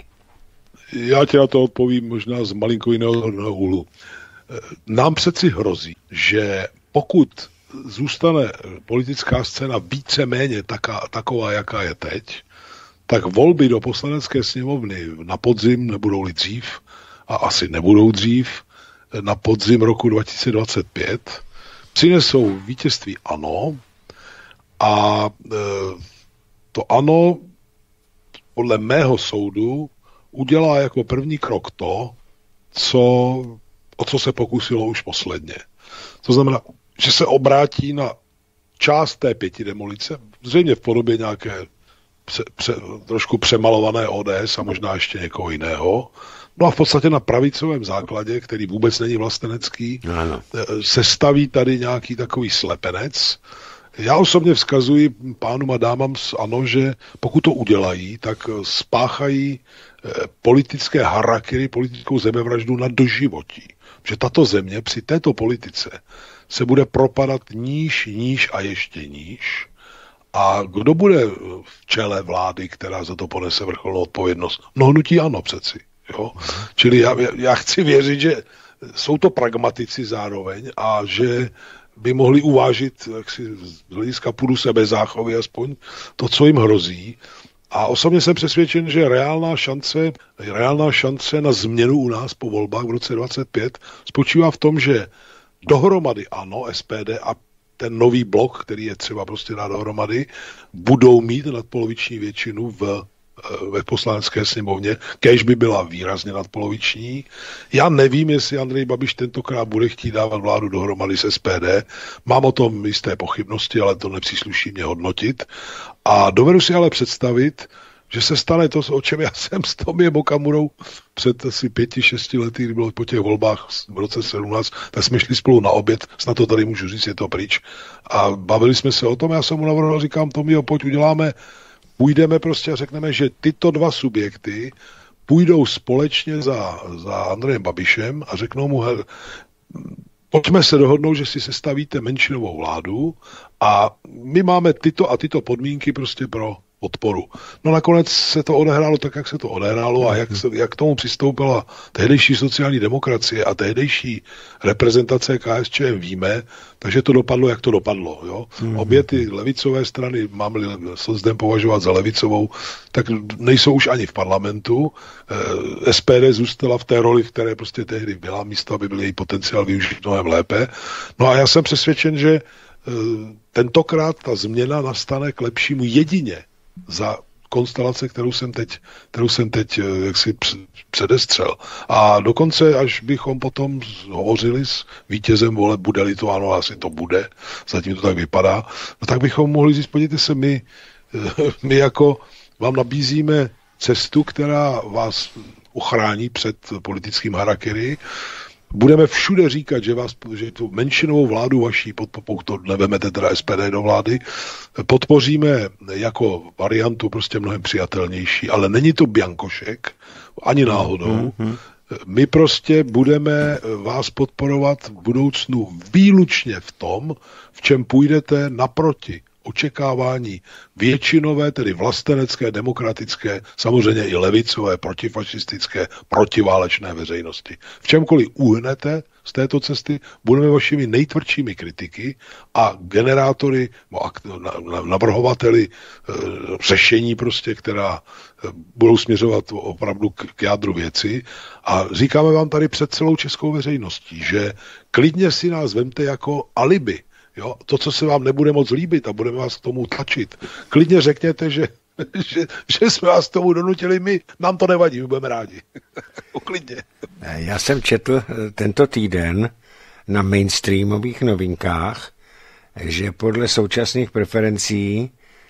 Já ti na to odpovím možná z malinko jiného úhlu. Nám přeci hrozí, že pokud zůstane politická scéna víceméně taká, taková, jaká je teď, tak volby do poslanecké sněmovny na podzim nebudou-li dřív, a asi nebudou dřív, na podzim roku dva tisíce dvacet pět, přinesou vítězství ANO a e, to ANO podle mého soudu udělá jako první krok to, co, o co se pokusilo už posledně. To znamená, že se obrátí na část té pěti demolice, zřejmě v podobě nějaké pře, pře, trošku přemalované O D S a možná ještě někoho jiného. No a v podstatě na pravicovém základě, který vůbec není vlastenecký, ano. Se staví tady nějaký takový slepenec. Já osobně vzkazuji pánům a dámám z ANO, že pokud to udělají, tak spáchají politické harakiri, politickou zemevraždu na doživotí. Že tato země při této politice se bude propadat níž, níž a ještě níž. A kdo bude v čele vlády, která za to ponese vrcholnou odpovědnost? No hnutí ANO přeci. Jo? Čili já, já chci věřit, že jsou to pragmatici zároveň a že by mohli uvážit jaksi z hlediska půdu sebezáchovy aspoň to, co jim hrozí. A osobně jsem přesvědčen, že reálná šance, reálná šance na změnu u nás po volbách v roce dvacet pět spočívá v tom, že dohromady ANO, S P D a ten nový blok, který je třeba prostě dát dohromady, budou mít nadpoloviční většinu v, ve poslanecké sněmovně, kéž by byla výrazně nadpoloviční. Já nevím, jestli Andrej Babiš tentokrát bude chtít dávat vládu dohromady s S P D. Mám o tom jisté pochybnosti, ale to nepřísluší mě hodnotit. A dovedu si ale představit, že se stane to, o čem já jsem s Tomiem Okamurou před asi pěti, šesti lety, kdy bylo po těch volbách v roce sedmnáct, tak jsme šli spolu na oběd, snad to tady můžu říct, je to pryč. A bavili jsme se o tom, já jsem mu navrhl, říkám, Tomio, pojď uděláme, půjdeme prostě a řekneme, že tyto dva subjekty půjdou společně za, za Andrejem Babišem a řeknou mu, hel, pojďme se dohodnout, že si sestavíte menšinovou vládu a my máme tyto a tyto podmínky prostě pro podporu. No nakonec se to odehrálo tak, jak se to odehrálo a jak, se, jak k tomu přistoupila tehdejší sociální demokracie a tehdejší reprezentace K S Č M víme, takže to dopadlo, jak to dopadlo. Jo? Mm. Obě ty levicové strany, mám-li Slzdem považovat za levicovou, tak nejsou už ani v parlamentu. E, S P D zůstala v té roli, v které prostě tehdy byla, místo, aby byl její potenciál využít mnohem lépe. No a já jsem přesvědčen, že e, tentokrát ta změna nastane k lepšímu jedině za konstelace, kterou jsem teď, kterou jsem teď jaksi předestřel. A dokonce, až bychom potom hovořili s vítězem voleb, bude-li to, ano, asi to bude, zatím to tak vypadá, no tak bychom mohli říct, podívejte se, my, my jako vám nabízíme cestu, která vás ochrání před politickým harakiri. Budeme všude říkat, že vás, že tu menšinovou vládu vaší, pokud to nevemete teda S P D do vlády, podpoříme jako variantu prostě mnohem přijatelnější, ale není to biankošek, ani náhodou. My prostě budeme vás podporovat v budoucnu výlučně v tom, v čem půjdete naproti očekávání většinové, tedy vlastenecké, demokratické, samozřejmě i levicové, protifašistické, protiválečné veřejnosti. V čemkoliv uhnete z této cesty, budeme vašimi nejtvrdšími kritiky a generátory, navrhovateli řešení prostě, která budou směřovat opravdu k jádru věci. A říkáme vám tady před celou českou veřejností, že klidně si nás vemte jako alibi. Jo, to, co se vám nebude moc líbit a budeme vás k tomu tlačit. Klidně řekněte, že, že, že jsme vás k tomu donutili my, nám to nevadí, my budeme rádi. Klidně. Já jsem četl tento týden na mainstreamových novinkách, že podle současných preferencí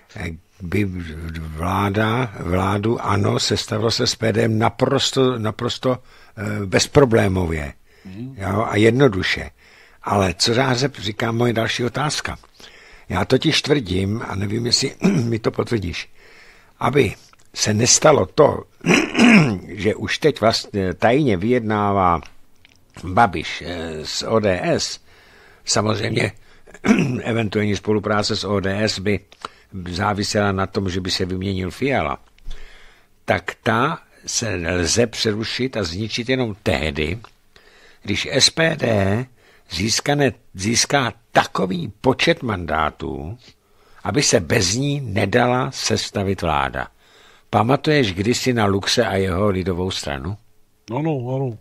by vláda, vládu ANO sestavilo se S P D naprosto, naprosto bezproblémově, jo, a jednoduše. Ale co ráze říká moje další otázka. Já totiž tvrdím, a nevím, jestli mi to potvrdíš, aby se nestalo to, že už teď vlastně tajně vyjednává Babiš s O D S, samozřejmě eventuální spolupráce s O D S by závisela na tom, že by se vyměnil Fiala, tak ta se lze přerušit a zničit jenom tehdy, když S P D Získané, získá takový počet mandátů, aby se bez ní nedala sestavit vláda. Pamatuješ kdysi na Luxe a jeho lidovou stranu? Ano, ano.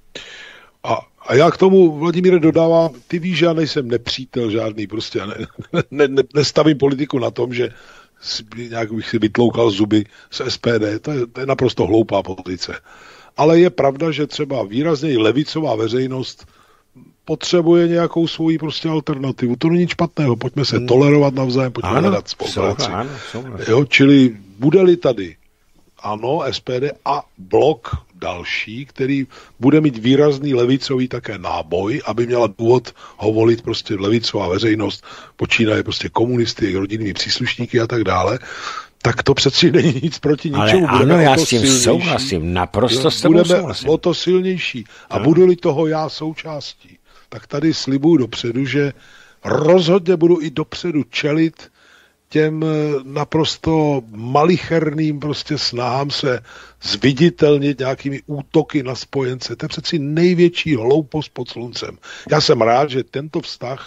A, a já k tomu, Vladimíre, dodávám, ty víš, že já nejsem nepřítel žádný, prostě ne, ne, ne, nestavím politiku na tom, že si, nějak bych si vytloukal zuby z S P D, to je, to je naprosto hloupá pozice. Ale je pravda, že třeba výrazně levicová veřejnost potřebuje nějakou svoji prostě alternativu. To není nic špatného, pojďme se tolerovat navzájem, pojďme hledat spolupráci. Jo, čili bude-li tady ANO, S P D a blok další, který bude mít výrazný levicový také náboj, aby měla důvod ho volit prostě levicová veřejnost, počínaje prostě komunisty, rodinnými příslušníky a tak dále, tak to přeci není nic proti ničemu. Ale ano, já s tím souhlasím, naprosto s tebou souhlasím. O to silnější. A budu-li toho já součástí, tak tady slibuju dopředu, že rozhodně budu i dopředu čelit těm naprosto malicherným prostě snahám se zviditelnit nějakými útoky na spojence. To je přeci největší hloupost pod sluncem. Já jsem rád, že tento vztah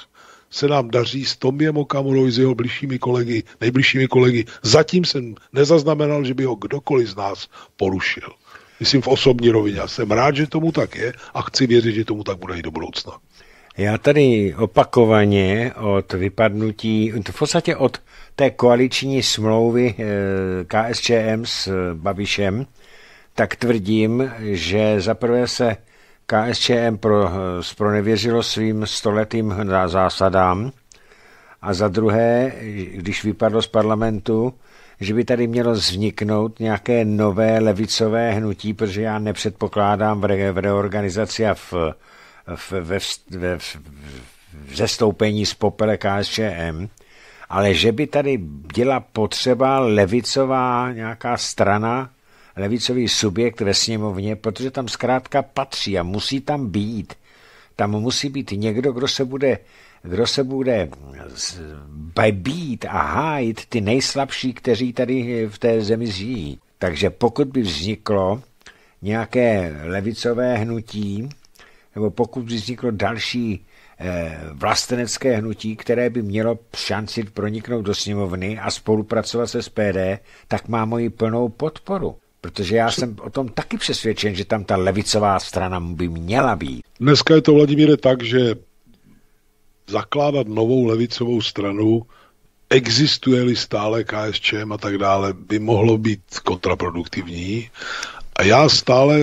se nám daří s Tomiem Okamurou, s jeho bližšími kolegy, nejbližšími kolegy. Zatím jsem nezaznamenal, že by ho kdokoliv z nás porušil. Myslím v osobní rovině. Jsem rád, že tomu tak je a chci věřit, že tomu tak bude i do budoucna. Já tady opakovaně od vypadnutí, v podstatě od té koaliční smlouvy K S Č M s Babišem, tak tvrdím, že zaprvé se K S Č M pro, zpronevěřilo svým stoletým zásadám a za druhé, když vypadlo z parlamentu, že by tady mělo vzniknout nějaké nové levicové hnutí, protože já nepředpokládám v, re, v reorganizaci a v, v, ve, ve, v, v zestoupení z popele K S Č M, ale že by tady byla potřeba levicová nějaká strana, levicový subjekt ve sněmovně, protože tam zkrátka patří a musí tam být. Tam musí být někdo, kdo se bude, kdo se bude být a hájit ty nejslabší, kteří tady v té zemi žijí. Takže pokud by vzniklo nějaké levicové hnutí, nebo pokud by vzniklo další eh, vlastenecké hnutí, které by mělo šanci proniknout do sněmovny a spolupracovat se S P D, tak má moji plnou podporu. Protože já jsem o tom taky přesvědčen, že tam ta levicová strana by měla být. Dneska je to, Vladimíre, tak, že zakládat novou levicovou stranu, existuje-li stále K S Č M a tak dále, by mohlo být kontraproduktivní. A já stále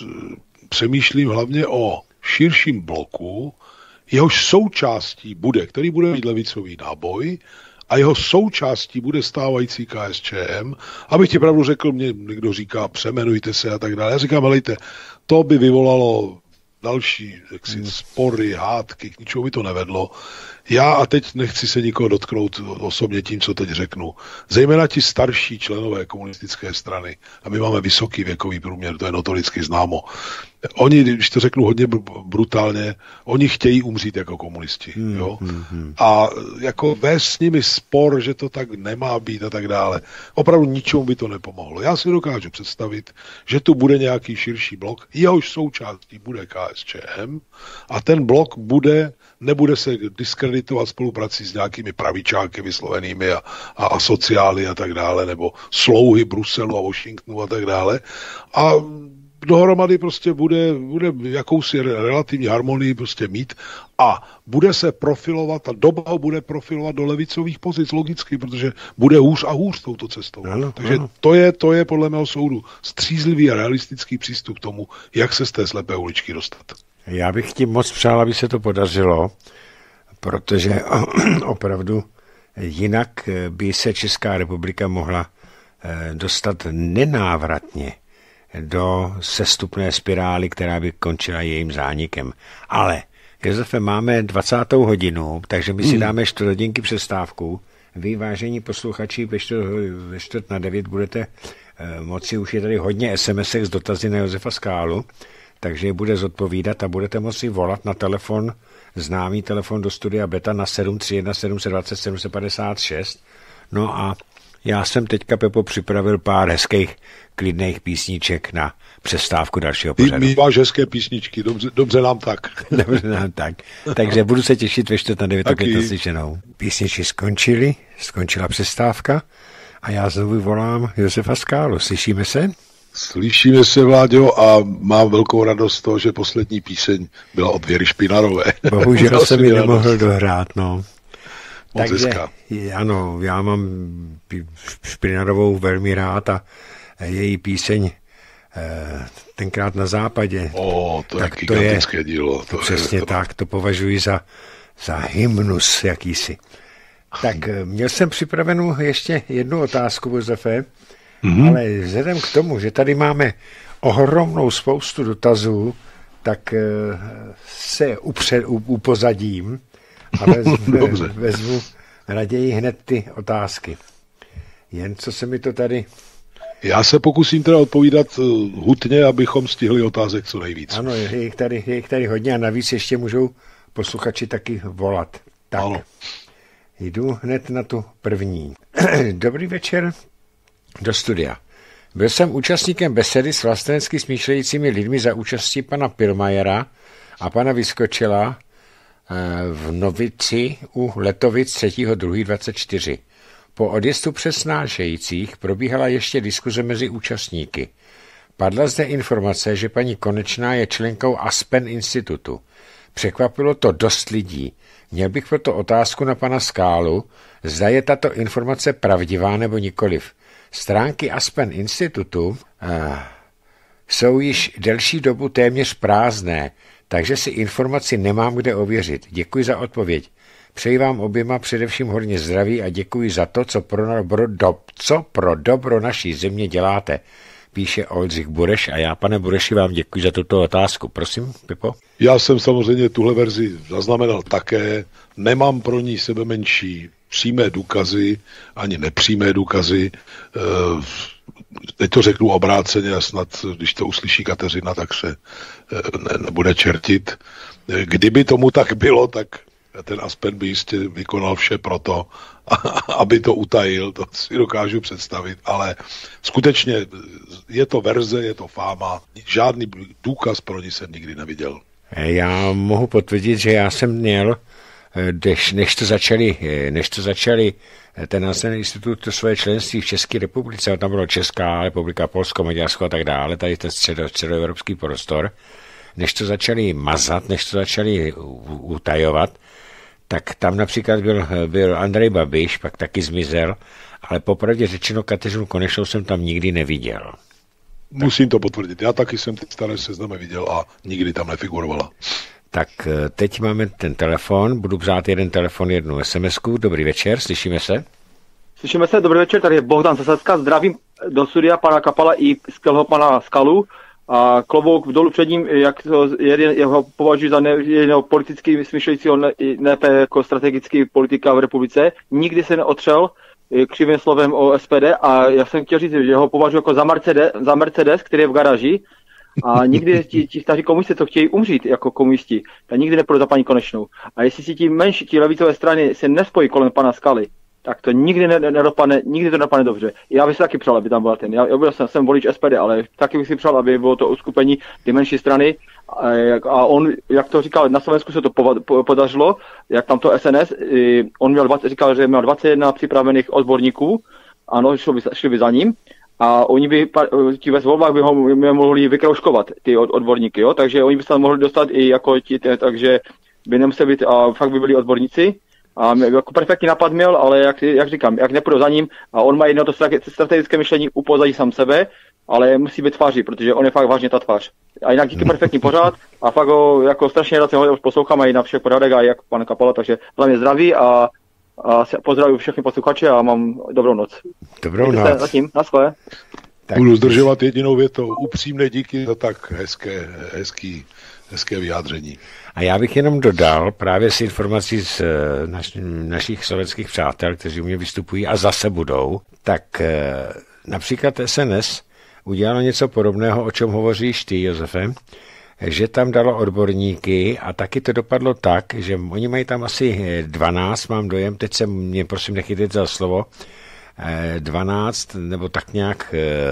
přemýšlím hlavně o širším bloku, jehož součástí bude, který bude mít levicový náboj, a jeho součástí bude stávající K S Č M. Abych ti pravdu řekl, mě někdo říká, přemenujte se a tak dále. Já říkám, helejte, to by vyvolalo další jaksi, spory, hádky, k ničemu by to nevedlo. Já a teď nechci se nikoho dotknout osobně tím, co teď řeknu. Zejména ti starší členové komunistické strany, a my máme vysoký věkový průměr, to je notoricky známo. Oni, když to řeknu hodně brutálně, oni chtějí umřít jako komunisti. Hmm, jo? Hmm, hmm. A jako vést s nimi spor, že to tak nemá být a tak dále. Opravdu ničemu by to nepomohlo. Já si dokážu představit, že tu bude nějaký širší blok, jehož součástí bude K S Č M a ten blok bude, nebude se diskreditovat spoluprací s nějakými pravičáky vyslovenými a, a asociály a tak dále, nebo slouhy Bruselu a Washingtonu a tak dále. A dohromady prostě bude, bude jakousi relativní harmonii prostě mít a bude se profilovat a doba ho bude profilovat do levicových pozic logicky, protože bude hůř a hůř touto cestou. Ano, Takže ano. To je, to je podle mého soudu střízlivý a realistický přístup k tomu, jak se z té slepé uličky dostat. Já bych ti moc přál, aby se to podařilo, protože opravdu jinak by se Česká republika mohla dostat nenávratně do sestupné spirály, která by končila jejím zánikem. Ale, Josefe, máme dvacátou hodinu, takže my si hmm. dáme čtvrt hodinky přestávku. Vy, vážení posluchači, ve čtvrt, ve čtvrt na devět budete eh, moci, už je tady hodně es em esek s dotazy na Josefa Skálu, takže je bude zodpovídat a budete moci volat na telefon, známý telefon do studia Beta na sedm tři jedna sedm dva sedm sedm pět šest. No a já jsem teďka, Pepo, připravil pár hezkých, klidných písniček na přestávku dalšího pořadu. Ty máš hezké písničky, dobře, dobře nám tak. Dobře nám tak. Takže budu se těšit ve čtvrt na devět opět naslyšenou. Písničky skončily, skončila přestávka a já znovu volám Josefa Skálu. Slyšíme se? Slyšíme se, Vláďo, a mám velkou radost z toho, že poslední píseň byla od Věry Špinarové. Bohužel jsem ji nemohl dohrát, no. Moc Takže, hezká. Ano, já mám Špinarovou velmi rád a její píseň Tenkrát na západě. O, to tak je gigantické dílo. To přesně je... tak, to považuji za, za hymnus jakýsi. Tak měl jsem připravenou ještě jednu otázku, Josefe, mm-hmm. ale vzhledem k tomu, že tady máme ohromnou spoustu dotazů, tak se upřed, upozadím a vezmu, vezmu raději hned ty otázky. Jen co se mi to tady... Já se pokusím teda odpovídat hutně, abychom stihli otázek co nejvíc. Ano, je jich tady, je jich tady hodně a navíc ještě můžou posluchači taky volat. Tak, ano. Jdu hned na tu první. Dobrý večer do studia. Byl jsem účastníkem besedy s vlastenecky smýšlejícími lidmi za účastí pana Pilmajera a pana Vyskočila v Novici u Letovic třetího druhého dvacet čtyři. Po odjezdu přesnášejících probíhala ještě diskuze mezi účastníky. Padla zde informace, že paní Konečná je členkou Aspen institutu. Překvapilo to dost lidí. Měl bych proto otázku na pana Skálu, zda je tato informace pravdivá nebo nikoliv. Stránky Aspen institutu ah, jsou již delší dobu téměř prázdné, takže si informaci nemám kde ověřit. Děkuji za odpověď. Přeji vám oběma především hodně zdraví a děkuji za to, co pro, dobro, do, co pro dobro naší země děláte, píše Oldřich Bureš a já, pane Bureši, vám děkuji za tuto otázku. Prosím, Pipo. Já jsem samozřejmě tuhle verzi zaznamenal také, nemám pro ní sebe menší přímé důkazy, ani nepřímé důkazy. Teď to řeknu obráceně a snad, když to uslyší Kateřina, tak se ne, nebude čertit. Kdyby tomu tak bylo, tak ten Aspen by jistě vykonal vše proto, aby to utajil, to si dokážu představit, ale skutečně je to verze, je to fáma, žádný důkaz pro ní jsem nikdy neviděl. Já mohu potvrdit, že já jsem měl, než, než to začali, než to začali ten Nacionální institut to svoje členství v České republice, tam bylo Česká republika, Polsko, Maďarsko a tak dále, tady ten středo, středoevropský prostor, než to začali mazat, než to začali utajovat, tak tam například byl, byl Andrej Babiš, pak taky zmizel, ale popravdě řečeno Kateřinu Konečnou jsem tam nikdy neviděl. Musím to potvrdit. Já taky jsem ty staré seznamy viděl a nikdy tam nefigurovala. Tak teď máme ten telefon, budu brát jeden telefon, jednu SMSku. Dobrý večer, slyšíme se? Slyšíme se, dobrý večer, tady je Bohdan Zasadka, zdravím do studia pana Kapala i skvělého pana Skalu. A klobouk dolů před ním, jak to jeho považuji za ne, politicky smýšlejícího, ne, ne jako strategický politika v republice. Nikdy se neotřel křivým slovem o S P D a já jsem chtěl říct, že ho považuji jako za Mercedes, za Mercedes, který je v garáži a nikdy ti, ti staří komunisté, co chtějí umřít jako komunisti, tak nikdy nepůjde za paní Konečnou. A jestli si ti menší, ti levicové strany se nespojí kolem pana Skaly, tak to nikdy nedopadne, nikdy to nedopadne dobře. Já bych si taky přál, aby tam byl ten. Já, já byl jsem, jsem volič S P D, ale taky bych si přál, aby bylo to uskupení ty menší strany. A, a on, jak to říkal, na Slovensku se to podařilo, jak tam to S N S, on měl dvacet, říkal, že měl dvacet jedna připravených odborníků, ano, šli by, šli by za ním. A oni by, ti ve volbách by ho mohli vykroužkovat, ty od, odborníky, jo, takže oni by se tam mohli dostat i jako ti, takže by nemuseli být, a fakt by byli odborníci. A jako perfektní nápad měl, ale jak, jak říkám, jak nepůjdu za ním a on má jedno to strategické myšlení, upozadí sám sebe, ale musí být tváří, protože on je fakt vážně ta tvář. A jinak díky perfektní pořád a fakt ho jako strašně rád se ho poslouchám a i na všech pořádek a jak pan Kapala, takže za mě zdraví a, a pozdravuji všechny posluchače a mám dobrou noc. Dobrou noc. Zatím, na skle. Budu zdržovat jedinou větou. Upřímné díky za tak hezké, hezký, hezké vyjádření. A já bych jenom dodal právě z informací z naš, našich slovenských přátel, kteří u mě vystupují a zase budou, tak například S N S udělalo něco podobného, o čem hovoříš ty, Josefe, že tam dalo odborníky a taky to dopadlo tak, že oni mají tam asi dvanáct, mám dojem, teď se mě prosím nechytit za slovo, dvanáct nebo tak nějak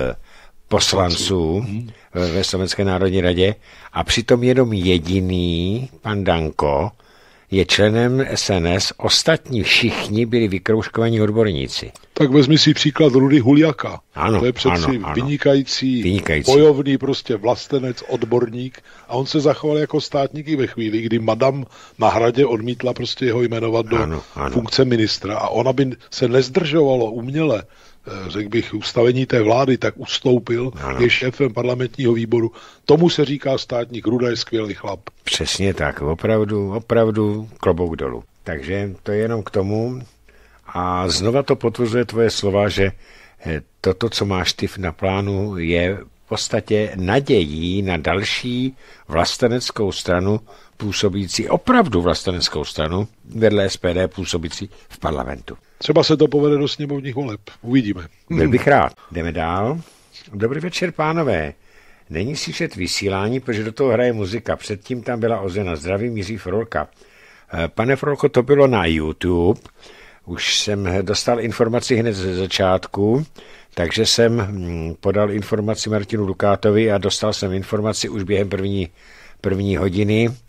poslanců ve Slovenské národní radě a přitom jenom jediný, pan Danko, je členem S N S, ostatní všichni byli vykroužkovaní odborníci. Tak vezmi si příklad Rudy Huliaka. Ano, to je přeci ano, ano. Vynikající, vynikající, bojovný prostě vlastenec, odborník a on se zachoval jako státník i ve chvíli, kdy madam na hradě odmítla prostě jeho jmenovat do ano, ano. funkce ministra a ona by se nezdržovalo uměle, řekl bych, ustavení té vlády, tak ustoupil, ano. je šéfem parlamentního výboru. Tomu se říká státník, Ruda je skvělý chlap. Přesně tak, opravdu, opravdu klobouk dolů. Takže to je jenom k tomu a znova to potvrzuje tvoje slova, že toto, co máš ty na plánu, je v podstatě nadějí na další vlasteneckou stranu působící, opravdu vlasteneckou stranu, vedle S P D působící v parlamentu. Třeba se to povede do sněmovních voleb. Uvidíme. Byl bych rád. Jdeme dál. Dobrý večer, pánové. Není slyšet vysílání, protože do toho hraje muzika. Předtím tam byla ozena. Zdravím, Jiří Frolka. Pane Frolko, to bylo na YouTube. Už jsem dostal informaci hned ze začátku, takže jsem podal informaci Martinu Lukátovi a dostal jsem informaci už během první, první hodiny,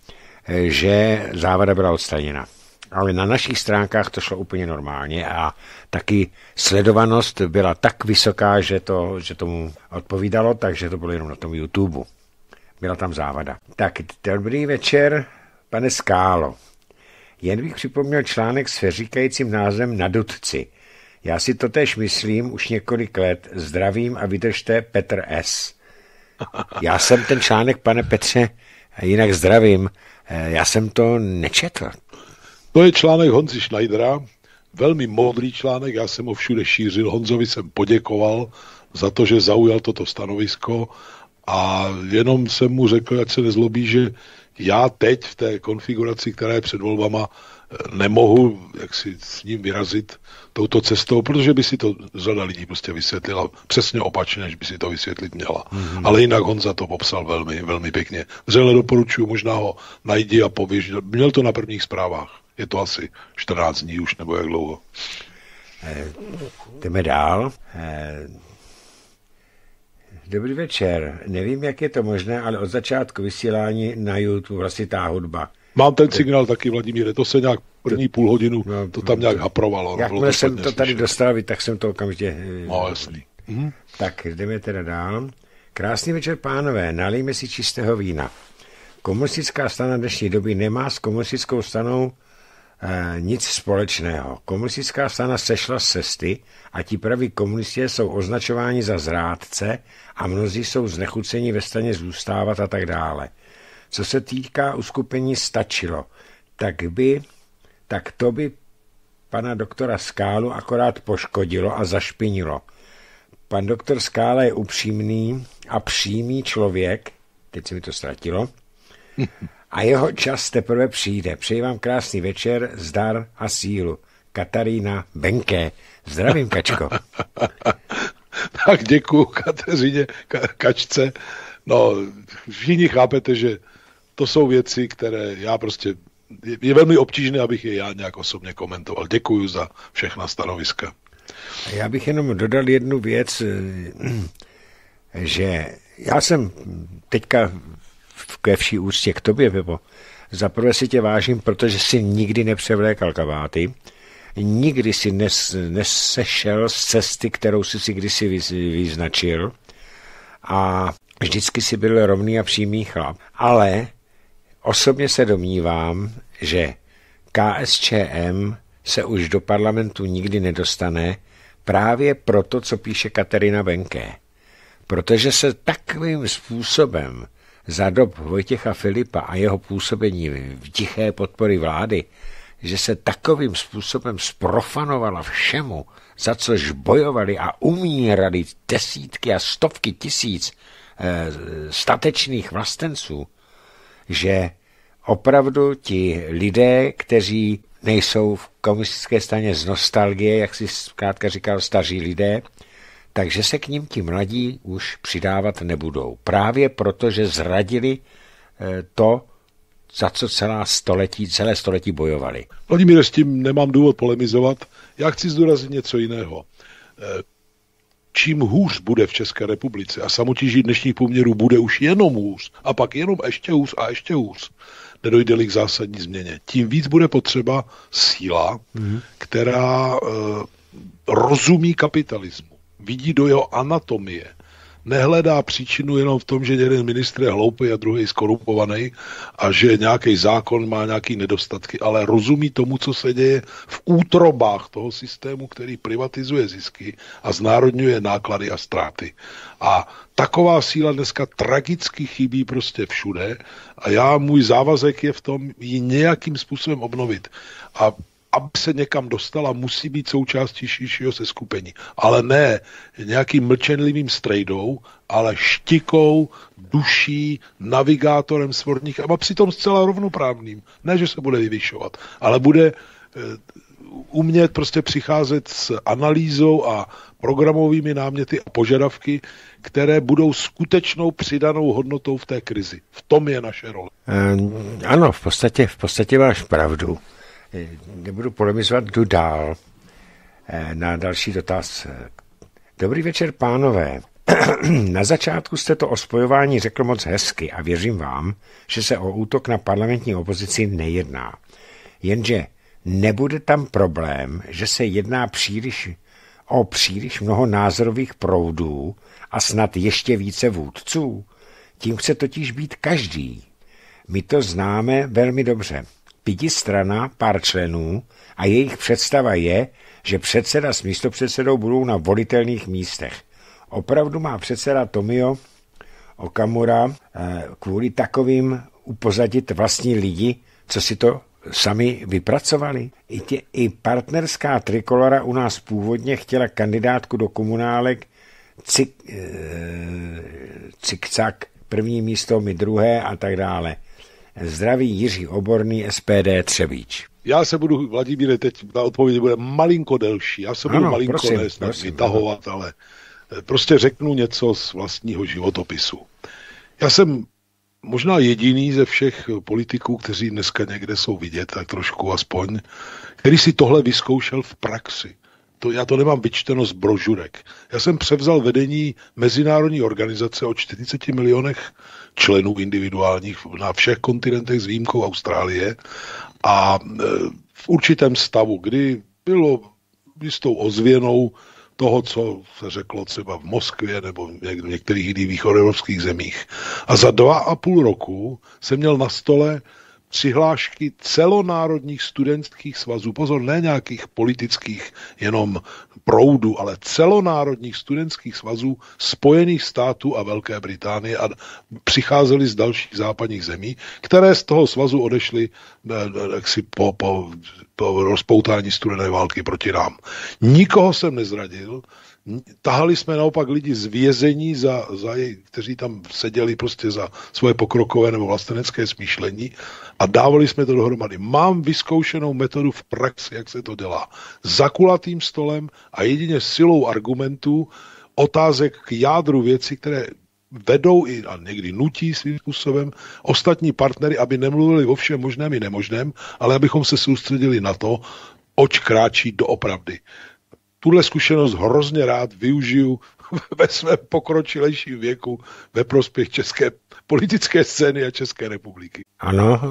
že závada byla odstraněna. Ale na našich stránkách to šlo úplně normálně a taky sledovanost byla tak vysoká, že, to, že tomu odpovídalo, takže to bylo jenom na tom YouTube. Byla tam závada. Tak, dobrý večer, pane Skálo. Jen bych připomněl článek s říkajícím názvem Na Dudci. Já si to též myslím už několik let. Zdravím a vydržte, Petr S. Já jsem ten článek, pane Petře, jinak zdravím, já jsem to nečetl. To je článek Honzi Schneidera, velmi modrý článek, já jsem ho všude šířil, Honzovi jsem poděkoval za to, že zaujal toto stanovisko a jenom jsem mu řekl, ať se nezlobí, že já teď v té konfiguraci, která je před volbama, nemohu jak si s ním vyrazit touto cestou, protože by si to řada lidí prostě vysvětlila přesně opačně, než by si to vysvětlit měla. Mm-hmm. Ale jinak Honza to popsal velmi, velmi pěkně. Vřele doporučuji, možná ho najdi a pověš. Měl to na prvních zprávách. Je to asi čtrnáct dní už, nebo jak dlouho. Eh, jdeme dál. Eh, dobrý večer. Nevím, jak je to možné, ale od začátku vysílání na YouTube hlasitá hudba. Mám ten signál taky, Vladimíre, to se nějak první půl hodinu, no, to tam nějak haprovalo. Jakmile jsem to tady dostal, tak jsem to okamžitě... No, jasný. Mhm. Tak jdeme teda dál. Krásný večer, pánové, nalijme si čistého vína. Komunistická strana dnešní doby nemá s komunistickou stranou e, nic společného. Komunistická strana sešla z cesty a ti praví komunisté jsou označováni za zrádce a mnozí jsou znechuceni ve straně zůstávat a tak dále. Co se týká uskupení Stačilo, tak by, tak to by pana doktora Skálu akorát poškodilo a zašpinilo. Pan doktor Skála je upřímný a přímý člověk, teď se mi to ztratilo, a jeho čas teprve přijde. Přeji vám krásný večer, zdar a sílu. Katarína Benké. Zdravím, Kačko. Tak děkuju Kateřině Ka- Kačce. No, všichni chápete, že to jsou věci, které já prostě, je, je velmi obtížné, abych je já nějak osobně komentoval. Děkuju za všechna stanoviska. Já bych jenom dodal jednu věc, že já jsem teďka ke vší úctě k tobě, Pepo, zaprvé si tě vážím, protože jsi nikdy nepřevlékal kabáty, nikdy si nes, nesešel z cesty, kterou jsi si kdysi vyznačil a vždycky si byl rovný a přímý chlap. Ale osobně se domnívám, že K S Č M se už do parlamentu nikdy nedostane právě proto, co píše Kateřina Benké. Protože se takovým způsobem za dob Vojtěcha Filipa a jeho působení v tiché podpory vlády, že se takovým způsobem sprofanovala všemu, za což bojovali a umírali desítky a stovky tisíc eh, statečných vlastenců, že opravdu ti lidé, kteří nejsou v komunistické straně z nostalgie, jak si zkrátka říkal, staří lidé, takže se k ním ti mladí už přidávat nebudou. Právě proto, že zradili to, za co celá století, celé století bojovali. Vladimíre, s tím nemám důvod polemizovat. Já chci zdůraznit něco jiného. Čím hůř bude v České republice a samotíží dnešních poměrů bude už jenom hůř a pak jenom ještě hůř a ještě hůř, nedojde-li k zásadní změně. Tím víc bude potřeba síla, mm-hmm. která e, rozumí kapitalismu, vidí do jeho anatomie, nehledá příčinu jenom v tom, že jeden ministr je hloupý a druhý zkorupovaný a že nějaký zákon má nějaký nedostatky, ale rozumí tomu, co se děje v útrobách toho systému, který privatizuje zisky a znárodňuje náklady a ztráty. A taková síla dneska tragicky chybí prostě všude a já, můj závazek je v tom ji nějakým způsobem obnovit. A aby se někam dostala, musí být součástí širšího seskupení. Ale ne nějakým mlčenlivým strejdou, ale štikou, duší, navigátorem svorních a přitom zcela rovnoprávným. Ne, že se bude vyvyšovat, ale bude eh, umět prostě přicházet s analýzou a programovými náměty a požadavky, které budou skutečnou přidanou hodnotou v té krizi. V tom je naše role. Um, ano, v podstatě, v podstatě máš pravdu. Nebudu polemizovat, jdu dál na další dotaz. Dobrý večer, pánové. Na začátku jste to o spojování řekl moc hezky a věřím vám, že se o útok na parlamentní opozici nejedná. Jenže nebude tam problém, že se jedná příliš o příliš mnoho názorových proudů a snad ještě více vůdců. Tím chce totiž být každý. My to známe velmi dobře. Pětistrana, pár členů a jejich představa je, že předseda s místopředsedou budou na volitelných místech. Opravdu má předseda Tomio Okamura kvůli takovým upozadit vlastní lidi, co si to sami vypracovali. I, tě, i partnerská trikolora u nás původně chtěla kandidátku do komunálek cik, e, cikcak, první místo, my druhé a tak dále. Zdraví Jiří Oborný, S P D Třebíč. Já se budu, Vladimíre, teď ta odpověď bude malinko delší. Já se budu ano, malinko prosím, nesnad prosím, vytahovat, ano. Ale prostě řeknu něco z vlastního životopisu. Já jsem možná jediný ze všech politiků, kteří dneska někde jsou vidět, tak trošku aspoň, který si tohle vyzkoušel v praxi. To, já to nemám vyčteno z brožurek. Já jsem převzal vedení mezinárodní organizace o čtyřiceti milionech členů individuálních na všech kontinentech s výjimkou Austrálie a v určitém stavu, kdy bylo jistou ozvěnou toho, co se řeklo třeba v Moskvě nebo v některých jiných východoevropských zemích. A za dva a půl roku jsem měl na stole přihlášky celonárodních studentských svazů, pozor, ne nějakých politických jenom proudů, ale celonárodních studentských svazů Spojených států a Velké Británie a přicházeli z dalších západních zemí, které z toho svazu odešly jaksi po, po, po rozpoutání studené války proti nám. Nikoho jsem nezradil, tahali jsme naopak lidi z vězení, za, za jej, kteří tam seděli prostě za svoje pokrokové nebo vlastenecké smýšlení a dávali jsme to dohromady. Mám vyzkoušenou metodu v praxi, jak se to dělá. Za kulatým stolem a jedině silou argumentů, otázek k jádru věci, které vedou i a někdy nutí svým způsobem ostatní partnery, aby nemluvili o všem možném i nemožném, ale abychom se soustředili na to, oč kráčí doopravdy. Tuhle zkušenost hrozně rád využiju ve svém pokročilejším věku ve prospěch české politické scény a České republiky. Ano,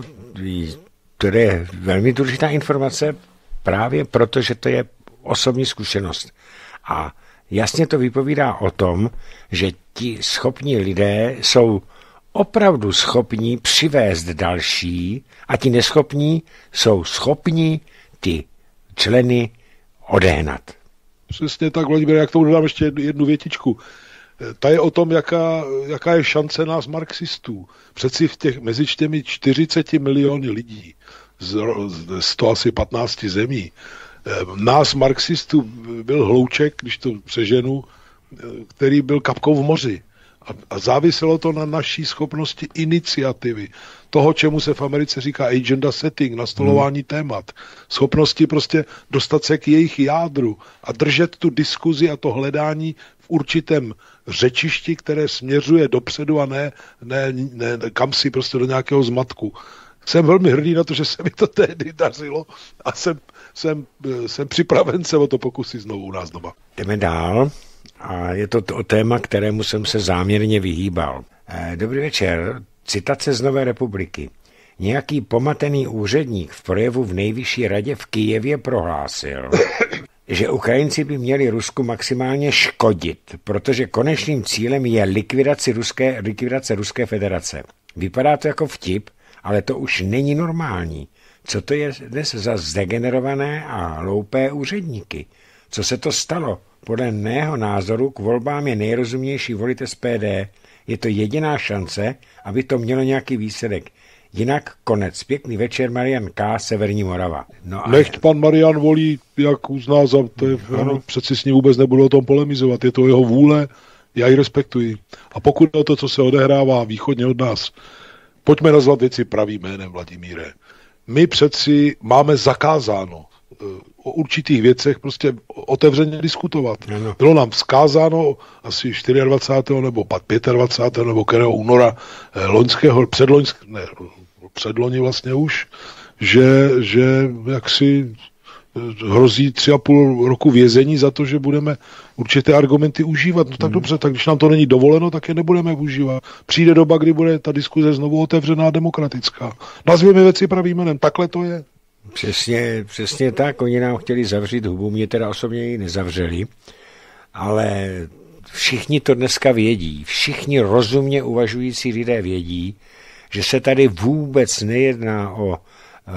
to je velmi důležitá informace právě proto, že to je osobní zkušenost. A jasně to vypovídá o tom, že ti schopní lidé jsou opravdu schopní přivést další a ti neschopní jsou schopní ty členy odehnat. Přesně tak, Vladimír, jak tomu dodám ještě jednu větičku. Ta je o tom, jaká, jaká je šance nás marxistů. Přeci v těch, mezi těmi čtyřiceti miliony lidí z, z sto asi patnácti zemí, nás marxistů byl hlouček, když to přeženu, který byl kapkou v moři. A, a záviselo to na naší schopnosti iniciativy. Toho, čemu se v Americe říká agenda setting, nastolování hmm. témat. Schopnosti prostě dostat se k jejich jádru a držet tu diskuzi a to hledání v určitém řečišti, které směřuje dopředu a ne, ne, ne kam si prostě do nějakého zmatku. Jsem velmi hrdý na to, že se mi to tehdy dařilo a jsem, jsem, jsem připraven se o to pokusit znovu u nás doma. Jdeme dál. A je to to téma, kterému jsem se záměrně vyhýbal. Dobrý večer. Citace z Nové republiky. Nějaký pomatený úředník v projevu v nejvyšší radě v Kyjevě prohlásil, že Ukrajinci by měli Rusku maximálně škodit, protože konečným cílem je likvidace Ruské, likvidace Ruské federace. Vypadá to jako vtip, ale to už není normální. Co to je dnes za zdegenerované a hloupé úředníky? Co se to stalo? Podle mého názoru k volbám je nejrozumnější volit S P D. Je to jediná šance, aby to mělo nějaký výsledek. Jinak konec. Pěkný večer, Marian K. Severní Morava. No a... Nechť pan Marian volí, jak uzná za to. Je, ano. Přeci s ním vůbec nebudu o tom polemizovat. Je to jeho vůle, já ji respektuji. A pokud o to, co se odehrává východně od nás, pojďme nazvat věci pravým jménem, Vladimíre. My přeci máme zakázáno o určitých věcech prostě otevřeně diskutovat. Ano. Bylo nám vzkázáno asi dvacátého čtvrtého nebo dvacátého pátého nebo kterého února loňského, předloňského, ne, předloni vlastně už, že, že jaksi hrozí tři a půl roku vězení za to, že budeme určité argumenty užívat. No tak hmm. dobře, tak když nám to není dovoleno, tak je nebudeme užívat. Přijde doba, kdy bude ta diskuze znovu otevřená, demokratická. Nazvěme věci pravým jménem, takhle to je. Přesně, přesně tak, oni nám chtěli zavřít hubu, mě teda osobně ji nezavřeli, ale všichni to dneska vědí, všichni rozumně uvažující lidé vědí, že se tady vůbec nejedná o uh,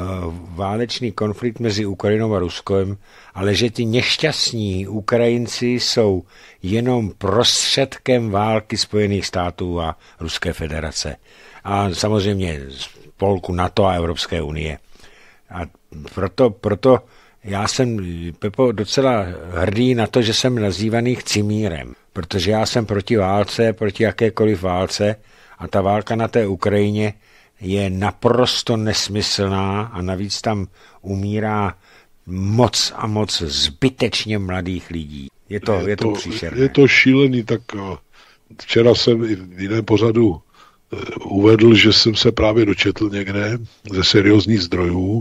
válečný konflikt mezi Ukrajinou a Ruskem, ale že ty nešťastní Ukrajinci jsou jenom prostředkem války Spojených států a Ruské federace. A samozřejmě spolku NATO a Evropské unie. A proto, proto já jsem, Pepo, docela hrdý na to, že jsem nazývaný chcimírem, protože já jsem proti válce, proti jakékoliv válce a ta válka na té Ukrajině je naprosto nesmyslná a navíc tam umírá moc a moc zbytečně mladých lidí. Je to, je, je to, to příšerné. Je to šílený, tak včera jsem v jiném pořadu uvedl, že jsem se právě dočetl někde ze seriózních zdrojů,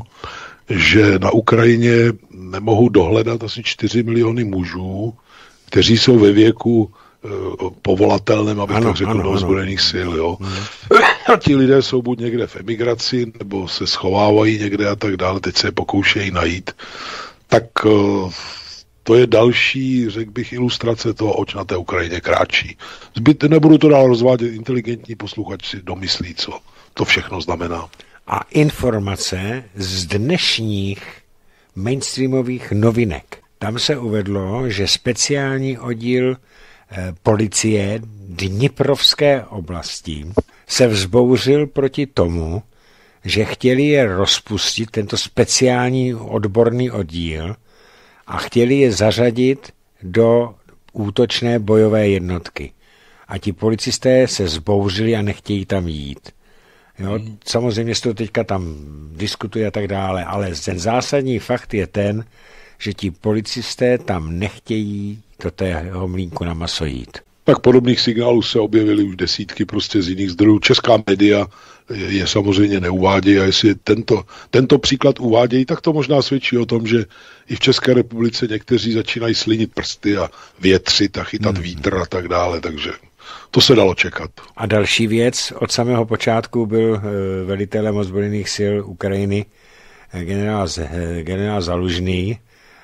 že na Ukrajině nemohou dohledat asi čtyři miliony mužů, kteří jsou ve věku uh, povolatelném, abych ano, tak řekl, do ozbrojených sil. Jo. Hmm. A ti lidé jsou buď někde v emigraci, nebo se schovávají někde a tak dále, teď se je pokoušejí najít. Tak uh, to je další, řekl bych, ilustrace toho, oč na té Ukrajině kráčí. Zbyt, nebudu to dál rozvádět, inteligentní posluchač si domyslí, co to všechno znamená. A informace z dnešních mainstreamových novinek. Tam se uvedlo, že speciální oddíl eh, policie Dniprovské oblasti se vzbouřil proti tomu, že chtěli je rozpustit, tento speciální odborný oddíl, a chtěli je zařadit do útočné bojové jednotky. A ti policisté se zbouřili a nechtějí tam jít. Jo, hmm. Samozřejmě se to teďka tam diskutuje a tak dále, ale ten zásadní fakt je ten, že ti policisté tam nechtějí do tého mlýnku na maso jít. Tak podobných signálů se objevily už desítky prostě z jiných zdrojů. Česká média je, je samozřejmě neuvádějí a jestli tento, tento příklad uvádějí, tak to možná svědčí o tom, že i v České republice někteří začínají slinit prsty a větřit a chytat hmm. vítr a tak dále, takže to se dalo čekat. A další věc, od samého počátku byl velitelem ozbrojených sil Ukrajiny generál, generál Zalužný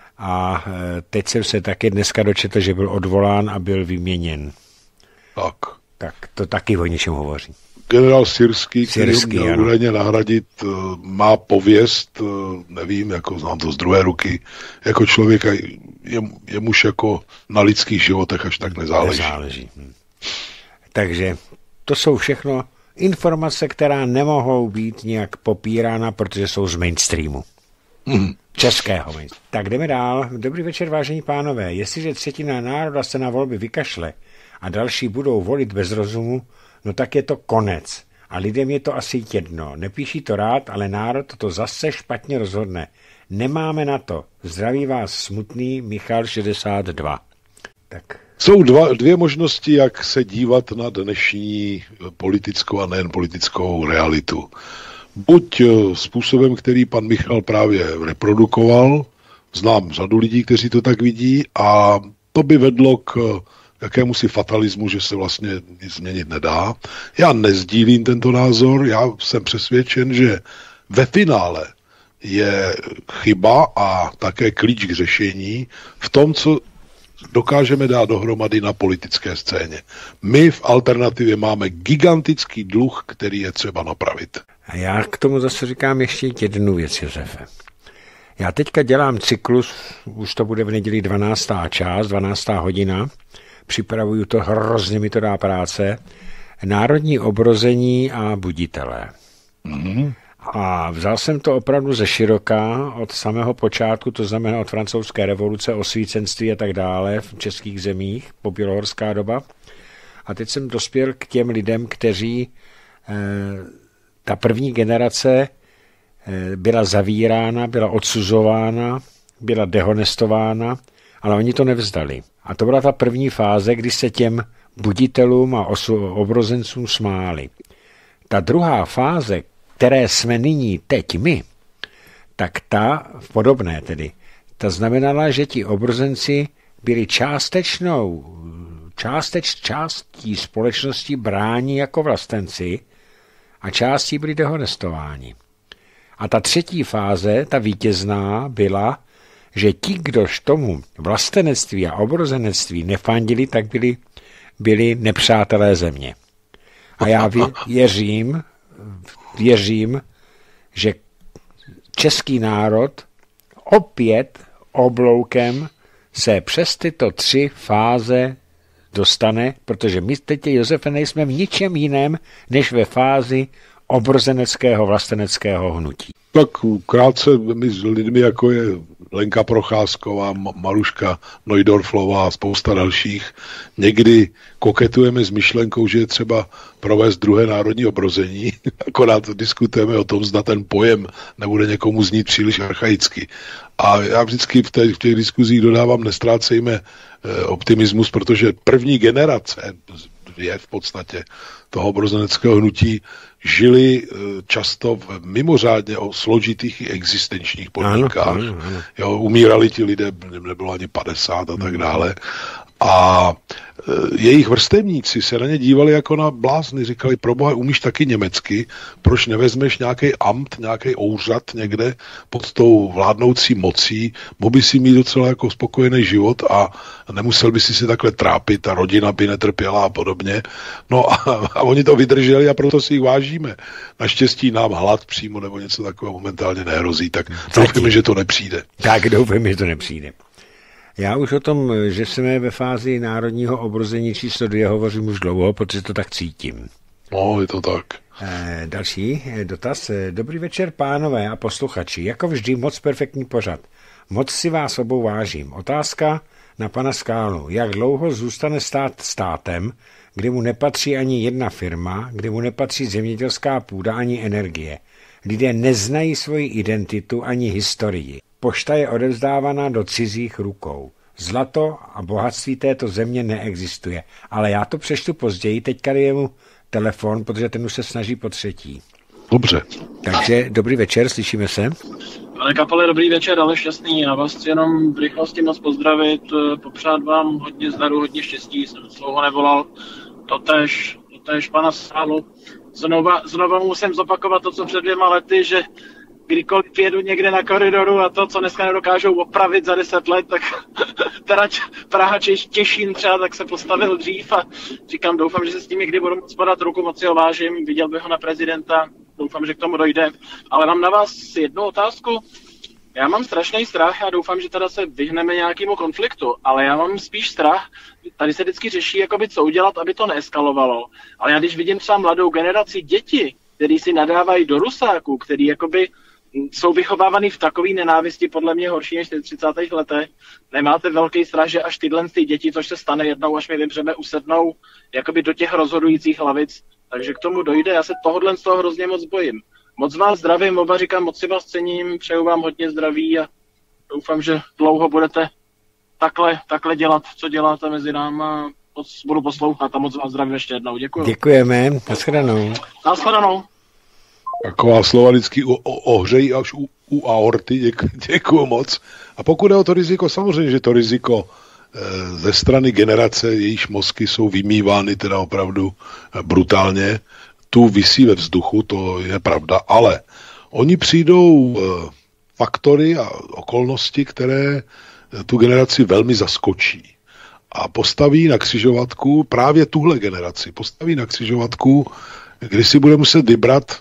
a teď jsem se taky dneska dočetl, že byl odvolán a byl vyměněn. Tak. Tak to taky o něčem hovoří. Generál Syrský, který Syrský, měl údajně nahradit, má pověst, nevím, jako znám to z druhé ruky, jako člověka, je, je muž jako na lidských životech až tak nezáleží. Nezáleží. Hm. Takže to jsou všechno informace, která nemohou být nějak popírána, protože jsou z mainstreamu. Mm. Českého mainstreamu. Tak jdeme dál. Dobrý večer, vážení pánové. Jestliže třetina národa se na volby vykašle a další budou volit bez rozumu, no tak je to konec. A lidem je to asi jedno. Nepíší to rád, ale národ to zase špatně rozhodne. Nemáme na to. Zdraví vás smutný Michal šedesát dva. Tak... Jsou dva, dvě možnosti, jak se dívat na dnešní politickou a nejen politickou realitu. Buď způsobem, který pan Michal právě reprodukoval, znám řadu lidí, kteří to tak vidí, a to by vedlo k jakémusi fatalismu, že se vlastně nic změnit nedá. Já nezdílím tento názor, já jsem přesvědčen, že ve finále je chyba a také klíč k řešení v tom, co dokážeme dát dohromady na politické scéně. My v alternativě máme gigantický dluh, který je třeba napravit. A já k tomu zase říkám ještě jednu věc, Josefe. Já teďka dělám cyklus, už to bude v neděli dvanáctá část, dvanáctá hodina, připravuju to, hrozně mi to dá práce, národní obrození a buditelé. Mm-hmm. A vzal jsem to opravdu ze široka od samého počátku, to znamená od francouzské revoluce, osvícenství a tak dále v českých zemích, po bělohorská doba. A teď jsem dospěl k těm lidem, kteří, eh, ta první generace eh, byla zavírána, byla odsuzována, byla dehonestována, ale oni to nevzdali. A to byla ta první fáze, kdy se těm buditelům a osu, obrozencům smáli. Ta druhá fáze, které jsme nyní teď my, tak ta, podobné tedy, ta znamenala, že ti obrozenci byli částečnou, částeč, částí společnosti brání jako vlastenci a částí byli dehonestováni. A ta třetí fáze, ta vítězná, byla, že ti, kdož tomu vlastenectví a obrozenectví nefandili, tak byli, byli nepřátelé země. A já věřím, věřím, že český národ opět obloukem se přes tyto tři fáze dostane, protože my teď, Josefe, nejsme v ničem jiném, než ve fázi obrozeneckého vlasteneckého hnutí. Tak krátce my s lidmi, jako je Lenka Procházková, Maruška Neudorflová a spousta dalších, někdy koketujeme s myšlenkou, že je třeba provést druhé národní obrození, akorát diskutujeme o tom, zda ten pojem nebude někomu znít příliš archaicky. A já vždycky v těch, v těch diskuzích dodávám, nestrácejme eh, optimismus, protože první generace je v podstatě toho obrozeneckého hnutí žili často v mimořádně o složitých i existenčních podmínkách. Ano, ano, ano. Jo, umírali ti lidé, nebylo ani padesát a tak dále. A jejich vrstevníci se na ně dívali jako na blázny. Říkali, proboha, umíš taky německy, proč nevezmeš nějaký amt, nějaký úřad někde pod tou vládnoucí mocí, mohl by si mít docela jako spokojený život a nemusel by si si takhle trápit, ta rodina by netrpěla a podobně. No a, a oni to vydrželi a proto si jich vážíme. Naštěstí nám hlad přímo nebo něco takového momentálně nehrozí, tak doufáme, že to nepřijde. Tak doufáme, že to nepřijde. Já už o tom, že jsme ve fázi národního obrození číslo dvě hovořím už dlouho, protože to tak cítím. No, je to tak. E, další dotaz. Dobrý večer, pánové a posluchači. Jako vždy moc perfektní pořad. Moc si vás obou vážím. Otázka na pana Skálu. Jak dlouho zůstane stát státem, kde mu nepatří ani jedna firma, kde mu nepatří zemědělská půda ani energie? Lidé neznají svoji identitu ani historii. Pošta je odevzdávaná do cizích rukou. Zlato a bohatství této země neexistuje. Ale já to přečtu později, teďka je mu telefon, protože ten už se snaží po třetí. Dobře. Takže dobrý večer, slyšíme se. Pane Kapale, dobrý večer, ale šťastný. Já vás chci jenom v rychlosti moc pozdravit, popřát vám hodně zdaru, hodně štěstí, jsem dlouho nevolal. Totéž, totéž pana Sálu. Znova, znova musím zopakovat to, co před dvěma lety, že kdykoliv jedu někde na koridoru a to, co dneska nedokážou opravit za deset let, tak teda Praha Těšín třeba, tak se postavil dřív a říkám, doufám, že se s tím někdy budu moc podat ruku, moc si ho vážím, viděl bych ho na prezidenta, doufám, že k tomu dojde. Ale mám na vás jednu otázku. Já mám strašný strach, já doufám, že teda se vyhneme nějakému konfliktu, ale já mám spíš strach, tady se vždycky řeší, jakoby, co udělat, aby to neeskalovalo. Ale já když vidím třeba mladou generaci děti, který si nadávají do rusáků, který jakoby jsou vychovávaný v takové nenávisti, podle mě horší než v třicátých letech. Nemáte velký strach, že až tyhle ty děti, což se stane jednou, až my vybřeme, usednou jakoby do těch rozhodujících hlavic. Takže k tomu dojde, já se tohohle z toho hrozně moc bojím. Moc vás zdravím, oba říkám, moc si vás cením, přeju vám hodně zdraví a doufám, že dlouho budete takhle, takhle dělat, co děláte mezi náma. Budu poslouchat a moc vás zdravím ještě jednou. Děkuji. Děkujeme, nashledanou. Nashledanou. Taková slova vždycky ohřejí až u, u aorty, děkuji, děkuji moc. A pokud je o to riziko, samozřejmě, že to riziko e, ze strany generace, jejíž mozky jsou vymývány teda opravdu brutálně, tu visí ve vzduchu, to je pravda, ale oni přijdou e, faktory a okolnosti, které tu generaci velmi zaskočí. A postaví na křižovatku právě tuhle generaci, postaví na křižovatku, kdy si bude muset vybrat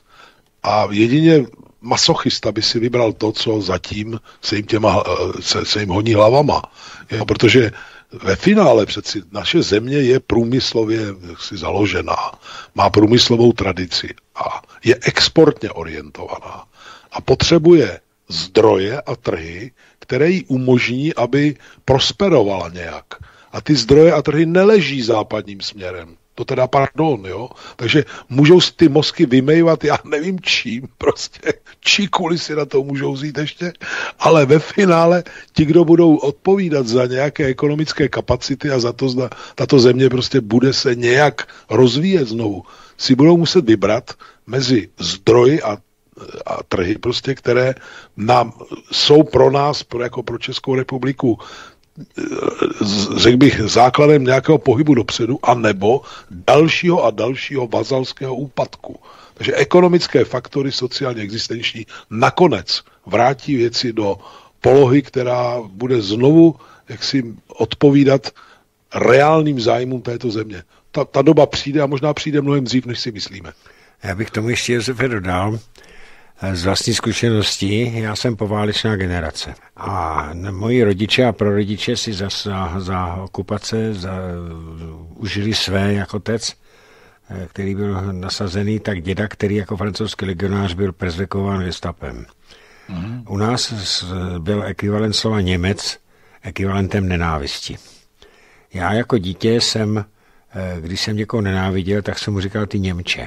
a jedině masochista by si vybral to, co zatím se jim, těma, se, se jim honí hlavama. Jo, protože ve finále přeci naše země je průmyslově jaksi založená, má průmyslovou tradici a je exportně orientovaná a potřebuje zdroje a trhy, které jí umožní, aby prosperovala nějak. A ty zdroje a trhy neleží západním směrem. To teda pardon, jo. Takže můžou ty mozky vymejvat, já nevím čím, prostě čí kulisy na to můžou vzít ještě, ale ve finále ti, kdo budou odpovídat za nějaké ekonomické kapacity a za to, zda tato země prostě bude se nějak rozvíjet znovu, si budou muset vybrat mezi zdroji a a trhy prostě, které nám jsou pro nás, pro, jako pro Českou republiku, řekl bych, základem nějakého pohybu dopředu, anebo dalšího a dalšího vazalského úpadku. Takže ekonomické faktory sociálně existenční nakonec vrátí věci do polohy, která bude znovu jaksi odpovídat reálným zájmům této země. Ta, ta doba přijde a možná přijde mnohem dřív, než si myslíme. Já bych tomu ještě, Josefe, dodal, z vlastní zkušenosti, já jsem poválečná generace. A moji rodiče a prarodiče si za, za, za okupace za, užili své jak otec, který byl nasazený, tak děda, který jako francouzský legionář byl perzekvován gestapem. Mm. U nás byl ekvivalent slova Němec ekvivalentem nenávisti. Já jako dítě jsem, když jsem někoho nenáviděl, tak jsem mu říkal ty Němče.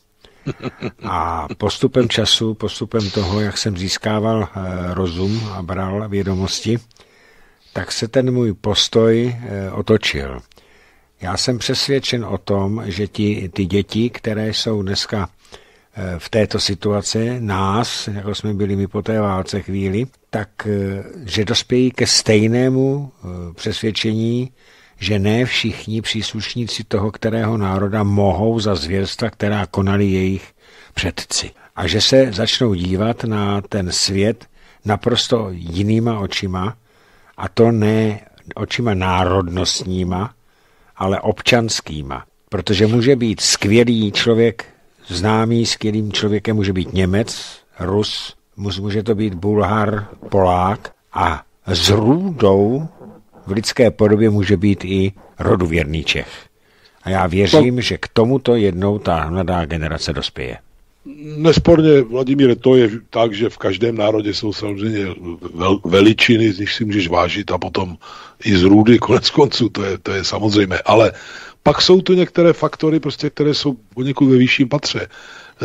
A postupem času, postupem toho, jak jsem získával rozum a bral vědomosti, tak se ten můj postoj otočil. Já jsem přesvědčen o tom, že ti, ty děti, které jsou dneska v této situaci, nás, jako jsme byli my po té válce chvíli, tak že dospějí ke stejnému přesvědčení, že ne všichni příslušníci toho, kterého národa mohou za zvěrstva, která konali jejich předci. A že se začnou dívat na ten svět naprosto jinýma očima, a to ne očima národnostníma, ale občanskýma. Protože může být skvělý člověk, známý skvělým člověkem může být Němec, Rus, může to být Bulhar, Polák a s růdou v lidské podobě může být i roduvěrný Čech. A já věřím, že k tomuto jednou ta mladá generace dospěje. Nesporně, Vladimíre, to je tak, že v každém národě jsou samozřejmě vel, veličiny, z nich si můžeš vážit a potom i z růdy konec konců, to je, to je samozřejmé. Ale pak jsou tu některé faktory, prostě, které jsou poněkud ve vyšším patře. E,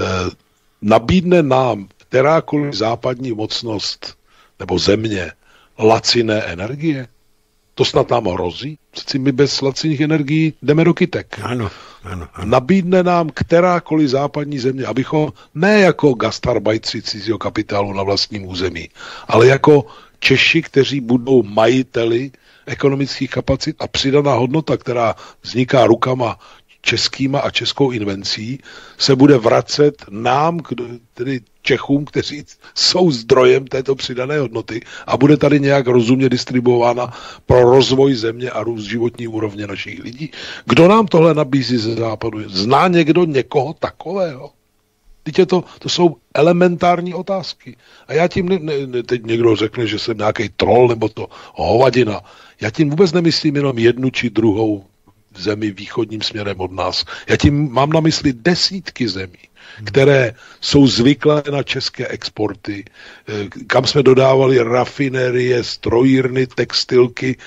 nabídne nám kterákoliv západní mocnost nebo země laciné energie? To snad nám hrozí? Přeci my bez laciných energií jdeme do kytek. Ano, ano, ano. Nabídne nám kterákoliv západní země, abychom ne jako gastarbajtři cizího kapitálu na vlastním území, ale jako Češi, kteří budou majiteli ekonomických kapacit a přidaná hodnota, která vzniká rukama českýma a českou invencí, se bude vracet nám, tedy Čechům, kteří jsou zdrojem této přidané hodnoty a bude tady nějak rozumně distribuována pro rozvoj země a růst životní úrovně našich lidí. Kdo nám tohle nabízí ze západu? Zná někdo někoho takového? Teď je to, to jsou elementární otázky. A já tím, ne, ne, teď někdo řekne, že jsem nějaký troll nebo to hovadina. Já tím vůbec nemyslím jenom jednu či druhou zemi východním směrem od nás. Já tím mám na mysli desítky zemí, které jsou zvyklé na české exporty, kam jsme dodávali rafinérie, strojírny, textilky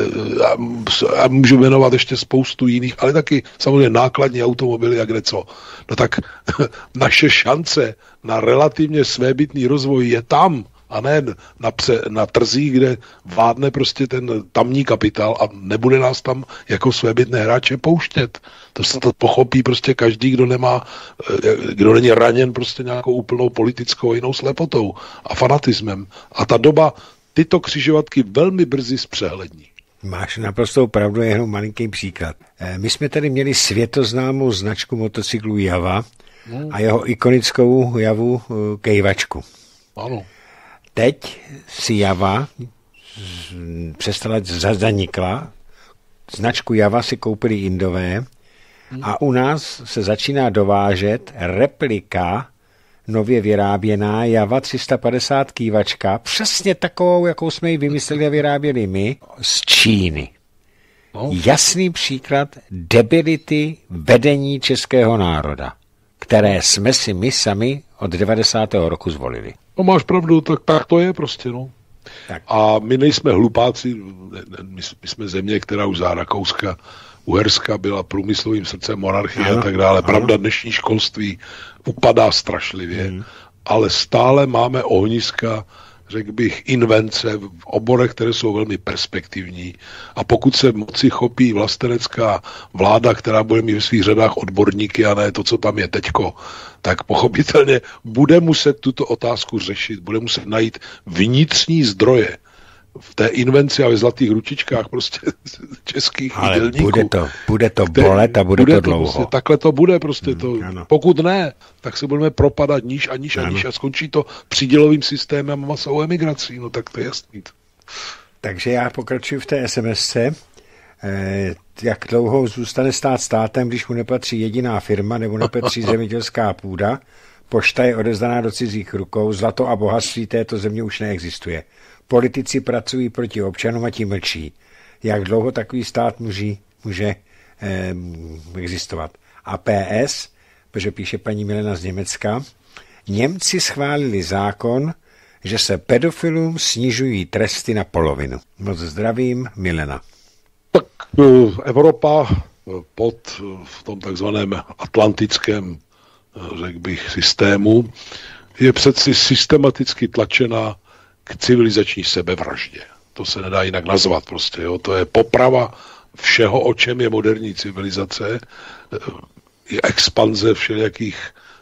a můžu jmenovat ještě spoustu jiných, ale taky samozřejmě nákladní automobily a kde co. No tak naše šance na relativně svébytný rozvoj je tam, a ne na, pře, na trzích, kde vládne prostě ten tamní kapitál a nebude nás tam jako svébytné hráče pouštět. To se to pochopí prostě každý, kdo nemá, kdo není raněn prostě nějakou úplnou politickou jinou slepotou a fanatismem. A ta doba tyto křižovatky velmi brzy zpřehlední. Máš naprostou pravdu, jenom malinký příklad. My jsme tady měli světoznámou značku motocyklu Java a jeho ikonickou Javu kejvačku. Ano. Teď si Java přestala, zanikla, značku Java si koupili Indové a u nás se začíná dovážet replika nově vyráběná Java tři sta padesát kývačka, přesně takovou, jakou jsme ji vymysleli a vyráběli my, z Číny. No. Jasný příklad debility vedení českého národa, které jsme si my sami od devadesátého roku zvolili. No máš pravdu, tak, tak to je prostě, no. Tak. A my nejsme hlupáci, my, my jsme země, která už za Rakouska, Uherska byla průmyslovým srdcem monarchie ano, a tak dále. Pravda, ano. Dnešní školství upadá strašlivě, hmm. ale stále máme ohniska řekl bych, invence v oborech, které jsou velmi perspektivní. A pokud se moci chopí vlastenecká vláda, která bude mít ve svých řadách odborníky a ne to, co tam je teďko, tak pochopitelně bude muset tuto otázku řešit, bude muset najít vnitřní zdroje v té invenci a ve zlatých ručičkách prostě českých ale jídelníků. bude to, bude to bolet a bude, bude to dlouho. To prostě, takhle to bude prostě. Hmm, to, ano. Pokud ne, tak se budeme propadat níž a níž a níž a skončí to přídělovým systémem a masovou emigrací. No tak to je jasný. Takže já pokračuji v té SMSce. Eh, jak dlouho zůstane stát státem, když mu nepatří jediná firma nebo nepatří zemědělská půda, pošta je odevzdaná do cizích rukou, zlato a bohatství této země už neexistuje. Politici pracují proti občanům a ti mlčí. Jak dlouho takový stát může, může eh, existovat? A P S, protože píše paní Milena z Německa, Němci schválili zákon, že se pedofilům snižují tresty na polovinu. Moc zdravím, Milena. Tak Evropa pod v tom takzvaném atlantickém, řekl bych, systému je přeci systematicky tlačena k civilizační sebevraždě. To se nedá jinak nazvat prostě. Jo. To je poprava všeho, o čem je moderní civilizace, je expanze všelijakých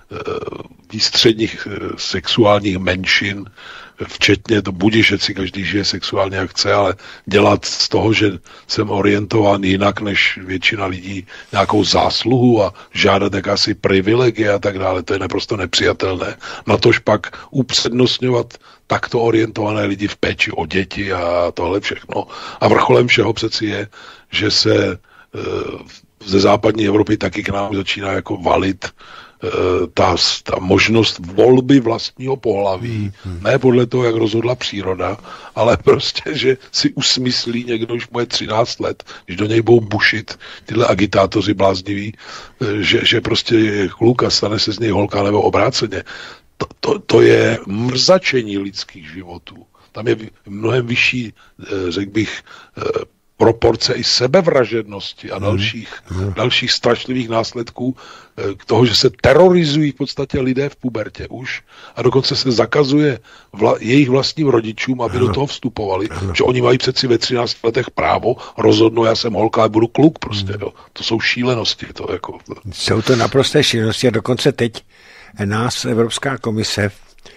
výstředních sexuálních menšin, včetně to budiš, že si každý žije sexuálně jak chce, ale dělat z toho, že jsem orientován jinak než většina lidí, nějakou zásluhu a žádat jakási privilegie a tak dále, to je naprosto nepřijatelné. Natož pak upřednostňovat takto orientované lidi v péči o děti a tohle všechno. A vrcholem všeho přeci je, že se ze západní Evropy taky k nám začíná jako valit Ta, ta možnost volby vlastního pohlaví, hmm. ne podle toho, jak rozhodla příroda, ale prostě, že si usmyslí někdo, už mu je třináct let, když do něj budou bušit tyhle agitátoři blázniví, že, že prostě je kluk a stane se z něj holka nebo obráceně. To, to, to je mrzačení lidských životů. Tam je mnohem vyšší, řekl bych, proporce i sebevražednosti a dalších, hmm. dalších strašlivých následků k toho, že se terorizují v podstatě lidé v pubertě už a dokonce se zakazuje vla, jejich vlastním rodičům, aby ano. do toho vstupovali, ano. že oni mají přeci ve třinácti letech právo rozhodnout, já jsem holka a budu kluk prostě. Hmm. To jsou šílenosti. To jako... Jsou to naprosté šílenosti a dokonce teď nás Evropská komise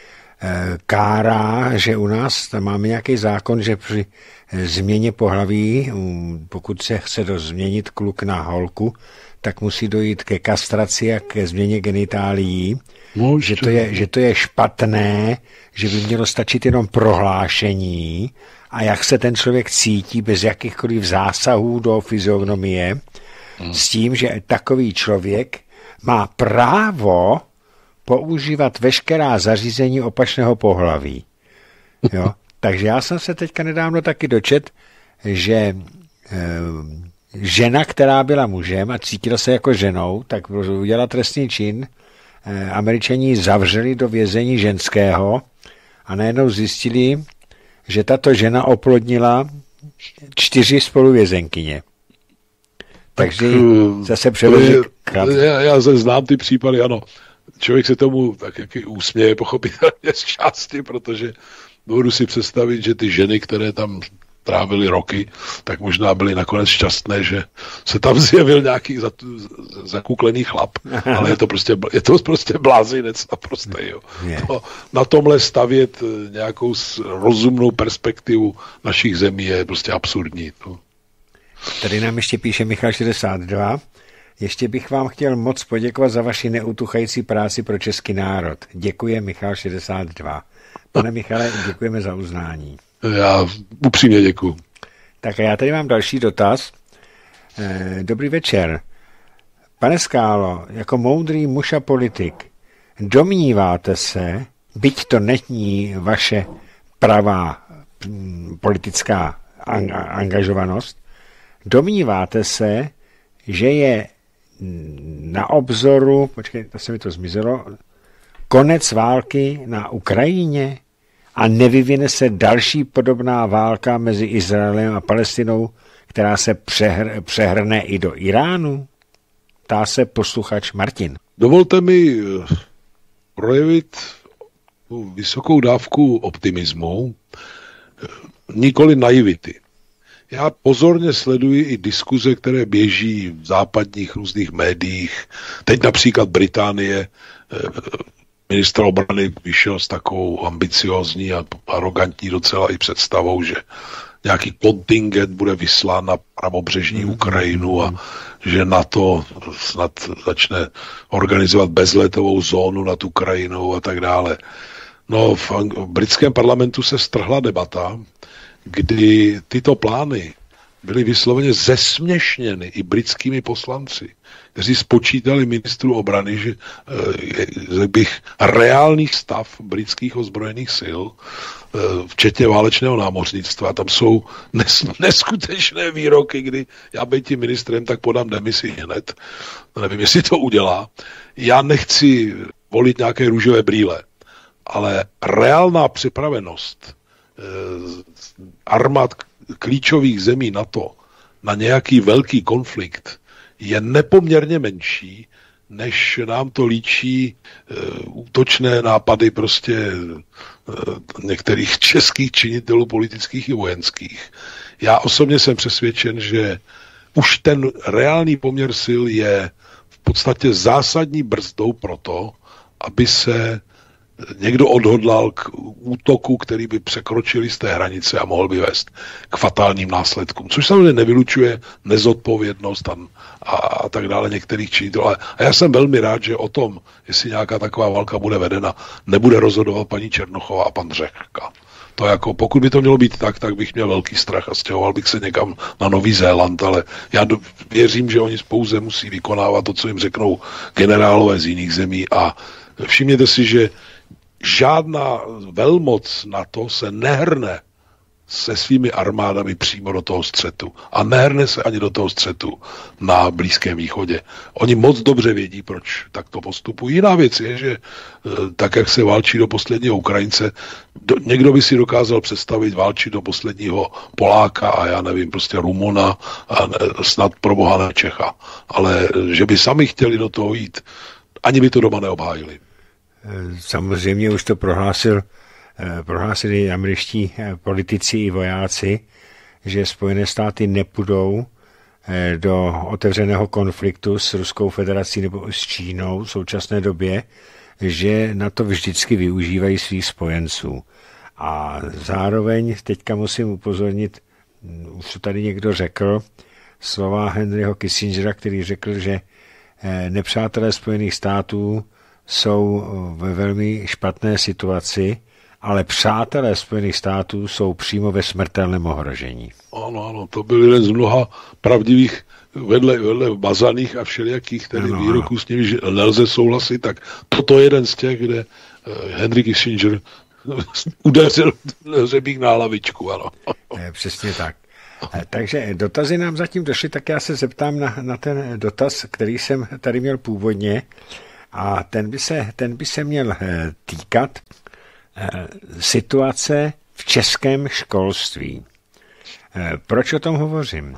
kárá, že u nás tam máme nějaký zákon, že při změně pohlaví, pokud se chce změnit kluk na holku, tak musí dojít ke kastraci a ke změně genitálií, že to, je, že to je špatné, že by mělo stačit jenom prohlášení a jak se ten člověk cítí bez jakýchkoliv zásahů do fyziognomie, hmm. s tím, že takový člověk má právo používat veškerá zařízení opačného pohlaví. Jo? Takže já jsem se teďka nedávno taky dočet, že e, žena, která byla mužem a cítila se jako ženou, tak udělala trestný čin. E, Američani zavřeli do vězení ženského a najednou zjistili, že tato žena oplodnila čtyři spoluvězenkyně. Takže tak, zase převezli. Já, já znám ty případy, ano. Člověk se tomu tak jaký úsměje pochopitelně z části, protože budu si představit, že ty ženy, které tam trávily roky, tak možná byly nakonec šťastné, že se tam zjevil nějaký zakuklený chlap, ale je to prostě, je to prostě blázinec naprostý. Jo. To, na tomhle stavět nějakou rozumnou perspektivu našich zemí je prostě absurdní. No. Tady nám ještě píše Michal šedesát dva. Ještě bych vám chtěl moc poděkovat za vaši neutuchající práci pro český národ. Děkuje Michal šedesát dva. Pane Michale, děkujeme za uznání. Já upřímně děkuju. Tak a já tady mám další dotaz. Dobrý večer. Pane Skálo, jako moudrý muž a politik, domníváte se, byť to není vaše pravá politická angažovanost, domníváte se, že je na obzoru, počkej, to se mi to zmizelo, konec války na Ukrajině a nevyvine se další podobná válka mezi Izraelem a Palestinou, která se přehr, přehrne i do Iránu? Ptá se posluchač Martin. Dovolte mi projevit vysokou dávku optimismu, nikoli naivity. Já pozorně sleduji i diskuze, které běží v západních různých médiích. Teď například Británie, ministr obrany vyšel s takovou ambiciózní a arrogantní docela i představou, že nějaký kontingent bude vyslán na pravobřežní Ukrajinu a že NATO snad začne organizovat bezletovou zónu nad Ukrajinou a tak dále. No, v, v britském parlamentu se strhla debata, kdy tyto plány byly vysloveně zesměšněny i britskými poslanci, kteří spočítali ministru obrany, že eh, bych reálný stav britských ozbrojených sil, eh, včetně válečného námořnictva, tam jsou nes, neskutečné výroky, kdy já být tím ministrem, tak podám demisi hned. Nevím, jestli to udělá. Já nechci volit nějaké růžové brýle, ale reálná připravenost eh, armád klíčových zemí NATO na nějaký velký konflikt je nepoměrně menší, než nám to líčí e, útočné nápady prostě e, některých českých činitelů politických i vojenských. Já osobně jsem přesvědčen, že už ten reálný poměr sil je v podstatě zásadní brzdou pro to, aby se někdo odhodlal k útoku, který by překročili z té hranice a mohl by vést k fatálním následkům. Což samozřejmě nevylučuje nezodpovědnost a, a, a tak dále některých činitelů. A já jsem velmi rád, že o tom, jestli nějaká taková válka bude vedena, nebude rozhodovat paní Černochová a pan Řehka. To jako, pokud by to mělo být tak, tak bych měl velký strach a stěhoval bych se někam na Nový Zéland, ale já do, věřím, že oni pouze musí vykonávat to, co jim řeknou generálové z jiných zemí a všimněte si, že žádná velmoc NATO se nehrne se svými armádami přímo do toho střetu. A nehrne se ani do toho střetu na Blízkém východě. Oni moc dobře vědí, proč takto postupují. Jiná věc je, že tak, jak se válčí do posledního Ukrajince, do, někdo by si dokázal představit válčit do posledního Poláka a já nevím, prostě Rumuna a ne, snad pro boha ne Čecha. Ale že by sami chtěli do toho jít, ani by to doma neobhájili. Samozřejmě už to prohlásil, prohlásili američtí politici i vojáci, že Spojené státy nepůjdou do otevřeného konfliktu s Ruskou federací nebo s Čínou v současné době, že na to vždycky využívají svých spojenců. A zároveň teďka musím upozornit, už to tady někdo řekl, slova Henryho Kissingera, který řekl, že nepřátelé Spojených států jsou ve velmi špatné situaci, ale přátelé Spojených států jsou přímo ve smrtelném ohrožení. Ano, ano, to byl jeden z mnoha pravdivých vedle, vedle bazaných a všelijakých tedy ano, výroků ano. S nimi, že nelze souhlasit, tak toto je jeden z těch, kde Henry Kissinger udeřil hřebík na hlavičku, ano. Přesně tak. Takže dotazy nám zatím došly, tak já se zeptám na, na ten dotaz, který jsem tady měl původně. A ten by se, ten by se měl týkat situace v českém školství. Proč o tom hovořím?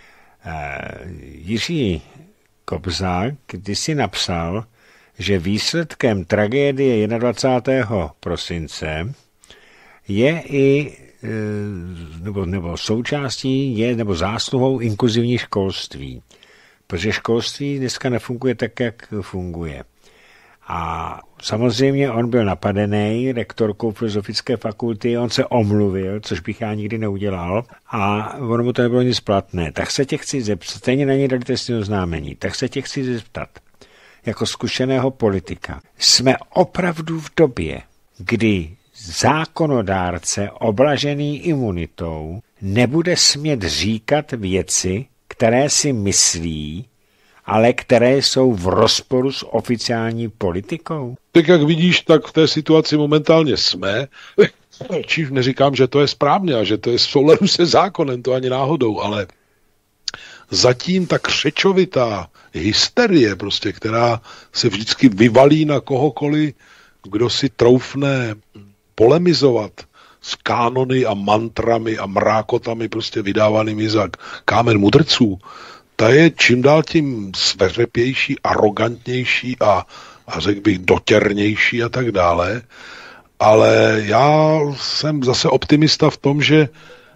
Jiří Kobza kdysi napsal, že výsledkem tragédie dvacátého prvního prosince je i nebo, nebo součástí je nebo zásluhou inkluzivní školství. Protože školství dneska nefunguje tak, jak funguje. A samozřejmě on byl napadený rektorkou filozofické fakulty, on se omluvil, což bych já nikdy neudělal, a ono mu to nebylo nic platné. Tak se tě chci zeptat, stejně na něj dali trestní oznámení, tak se tě chci zeptat, jako zkušeného politika, jsme opravdu v době, kdy zákonodárce oblažený imunitou nebude smět říkat věci, které si myslí, ale které jsou v rozporu s oficiální politikou? Tak jak vidíš, tak v té situaci momentálně jsme. Čím neříkám, že to je správně a že to je v souladu se zákonem, to ani náhodou, ale zatím ta křečovitá hysterie, prostě, která se vždycky vyvalí na kohokoliv, kdo si troufne polemizovat s kánony a mantrami a mrákotami prostě vydávanými za kámen mudrců, ta je čím dál tím sveřepější, arrogantnější a, a řekl bych dotěrnější a tak dále. Ale já jsem zase optimista v tom, že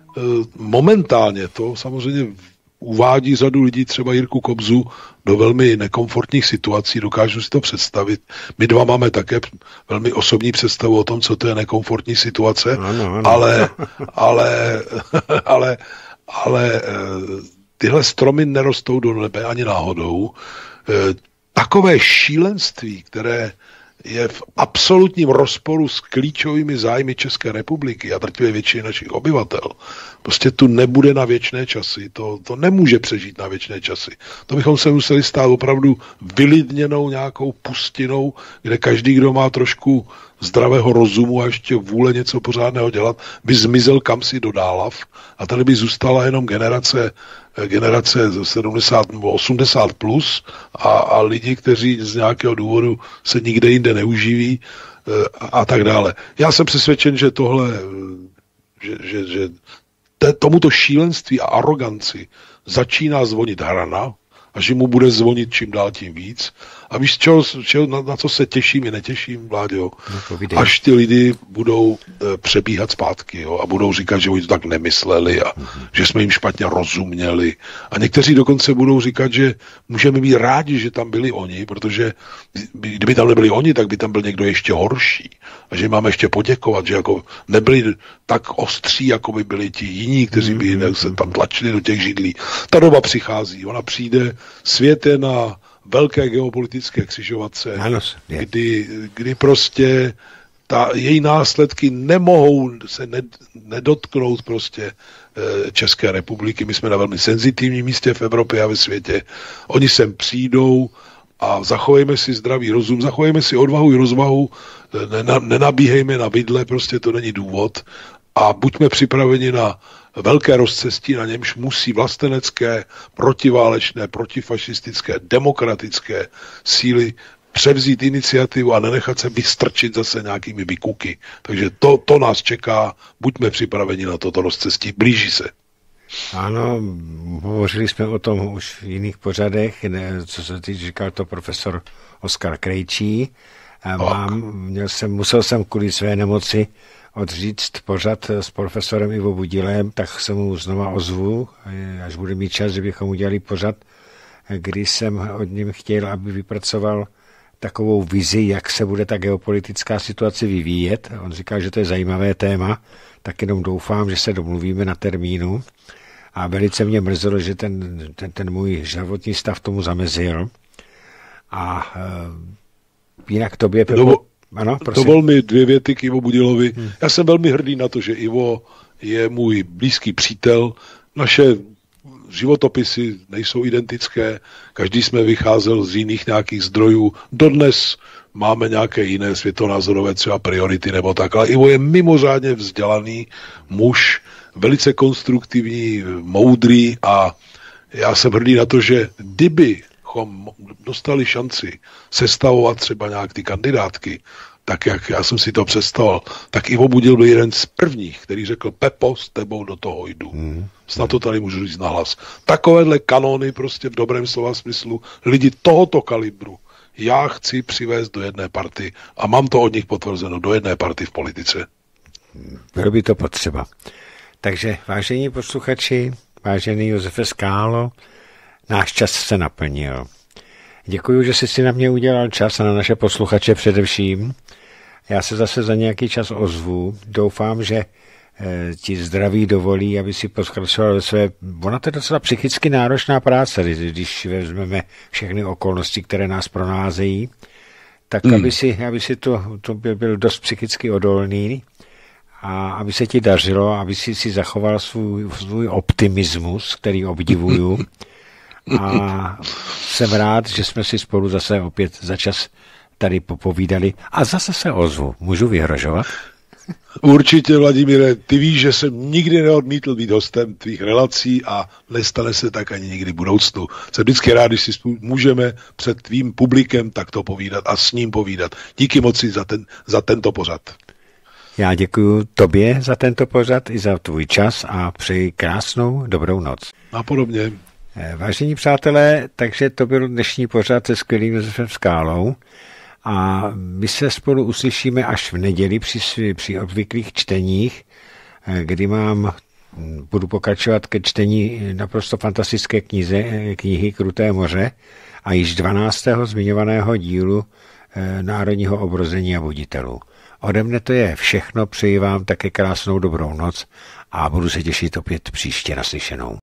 momentálně to samozřejmě uvádí řadu lidí, třeba Jirku Kobzu, do velmi nekomfortních situací, dokážu si to představit. My dva máme také velmi osobní představu o tom, co to je nekomfortní situace, ano, ano. ale, ale, ale, ale tyhle stromy nerostou do nebe ani náhodou. Takové šílenství, které je v absolutním rozporu s klíčovými zájmy České republiky a drtivé většiny našich obyvatel. Prostě tu nebude na věčné časy. To, to nemůže přežít na věčné časy. To bychom se museli stát opravdu vylidněnou nějakou pustinou, kde každý, kdo má trošku zdravého rozumu a ještě vůle něco pořádného dělat, by zmizel kamsi do dálav a tady by zůstala jenom generace generace sedmdesát nebo osmdesát plus a, a lidi, kteří z nějakého důvodu se nikde jinde neuživí a, a tak dále. Já jsem přesvědčen, že tohle, že, že, že te, tomuto šílenství a aroganci začíná zvonit hrana a že mu bude zvonit čím dál tím víc. A víš, čeho, čeho, na, na co se těším i netěším, Vláďo? No, až ty lidi budou e, přebíhat zpátky, jo, a budou říkat, že oni to tak nemysleli a mm-hmm. že jsme jim špatně rozuměli. A někteří dokonce budou říkat, že můžeme být rádi, že tam byli oni, protože kdyby tam nebyli oni, tak by tam byl někdo ještě horší. A že máme ještě poděkovat, že jako nebyli tak ostří, jako by byli ti jiní, kteří by mm-hmm. se tam tlačili do těch židlí. Ta doba přichází, ona přijde, svět je na velké geopolitické křižovatce, ano, kdy, kdy prostě ta, její následky nemohou se ned, nedotknout prostě e, České republiky. My jsme na velmi senzitivním místě v Evropě a ve světě. Oni sem přijdou a zachovejme si zdravý rozum, zachovejme si odvahu i rozvahu, nena, nenabíhejme na vidle, prostě to není důvod a buďme připraveni na velké rozcestí, na němž musí vlastenecké, protiválečné, protifašistické, demokratické síly převzít iniciativu a nenechat se vystrčit zase nějakými vykuky. Takže to, to nás čeká, buďme připraveni na toto rozcestí, blíží se. Ano, hovořili jsme o tom už v jiných pořadech, ne, co se teď říkal to profesor Oskar Krejčí. Mám, měl jsem, musel jsem kvůli své nemoci odříct pořad s profesorem Ivo Budilem, tak se mu znova ozvu, až bude mít čas, že bychom udělali pořad, kdy jsem od něm chtěl, aby vypracoval takovou vizi, jak se bude ta geopolitická situace vyvíjet. On říkal, že to je zajímavé téma, tak jenom doufám, že se domluvíme na termínu. A velice mě mrzelo, že ten, ten, ten můj zdravotní stav tomu zamezil. A uh, jinak tobě... Pepo... Ano, dovol mi dvě věty k Ivo Budilovi. Hmm. Já jsem velmi hrdý na to, že Ivo je můj blízký přítel. Naše životopisy nejsou identické, každý jsme vycházel z jiných nějakých zdrojů. Dodnes máme nějaké jiné světonázorové třeba priority nebo tak, ale Ivo je mimořádně vzdělaný muž, velice konstruktivní, moudrý a já jsem hrdý na to, že kdyby dostali šanci sestavovat třeba nějak ty kandidátky, tak jak já jsem si to představoval, tak Ivo Budil byl jeden z prvních, který řekl, Pepo, s tebou do toho jdu. Mm. Snad to tady můžu říct nahlas. Takovéhle kanóny prostě v dobrém slova smyslu, lidi tohoto kalibru, já chci přivést do jedné party a mám to od nich potvrzeno, do jedné party v politice. Bylo by to potřeba. Takže vážení posluchači, vážený Josefe Skálo, náš čas se naplnil. Děkuji, že jsi si na mě udělal čas a na naše posluchače především. Já se zase za nějaký čas ozvu. Doufám, že eh, ti zdraví dovolí, aby si pokračoval ve své... Ona to je docela psychicky náročná práce, když vezmeme všechny okolnosti, které nás pronázejí, tak hmm. aby si, aby si to, to byl, byl dost psychicky odolný a aby se ti dařilo, aby si si zachoval svůj, svůj optimismus, který obdivuju. A jsem rád, že jsme si spolu zase opět za čas tady popovídali a zase se ozvu. Můžu vyhrožovat? Určitě, Vladimíre, ty víš, že jsem nikdy neodmítl být hostem tvých relací a nestane se tak ani nikdy v budoucnu. Jsem vždycky rád, když si můžeme před tvým publikem takto povídat a s ním povídat. Díky moci za, ten, za tento pořad. Já děkuji tobě za tento pořad i za tvůj čas a přeji krásnou dobrou noc. A podobně. Vážení přátelé, takže to byl dnešní pořad se skvělým Josefem Skálou a my se spolu uslyšíme až v neděli při, při obvyklých čteních, kdy mám, budu pokračovat ke čtení naprosto fantastické knize, knihy Kruté moře a již dvanáctého zmiňovaného dílu Národního obrození a voditelů. Ode mne to je všechno, přeji vám také krásnou dobrou noc a budu se těšit opět příště naslyšenou.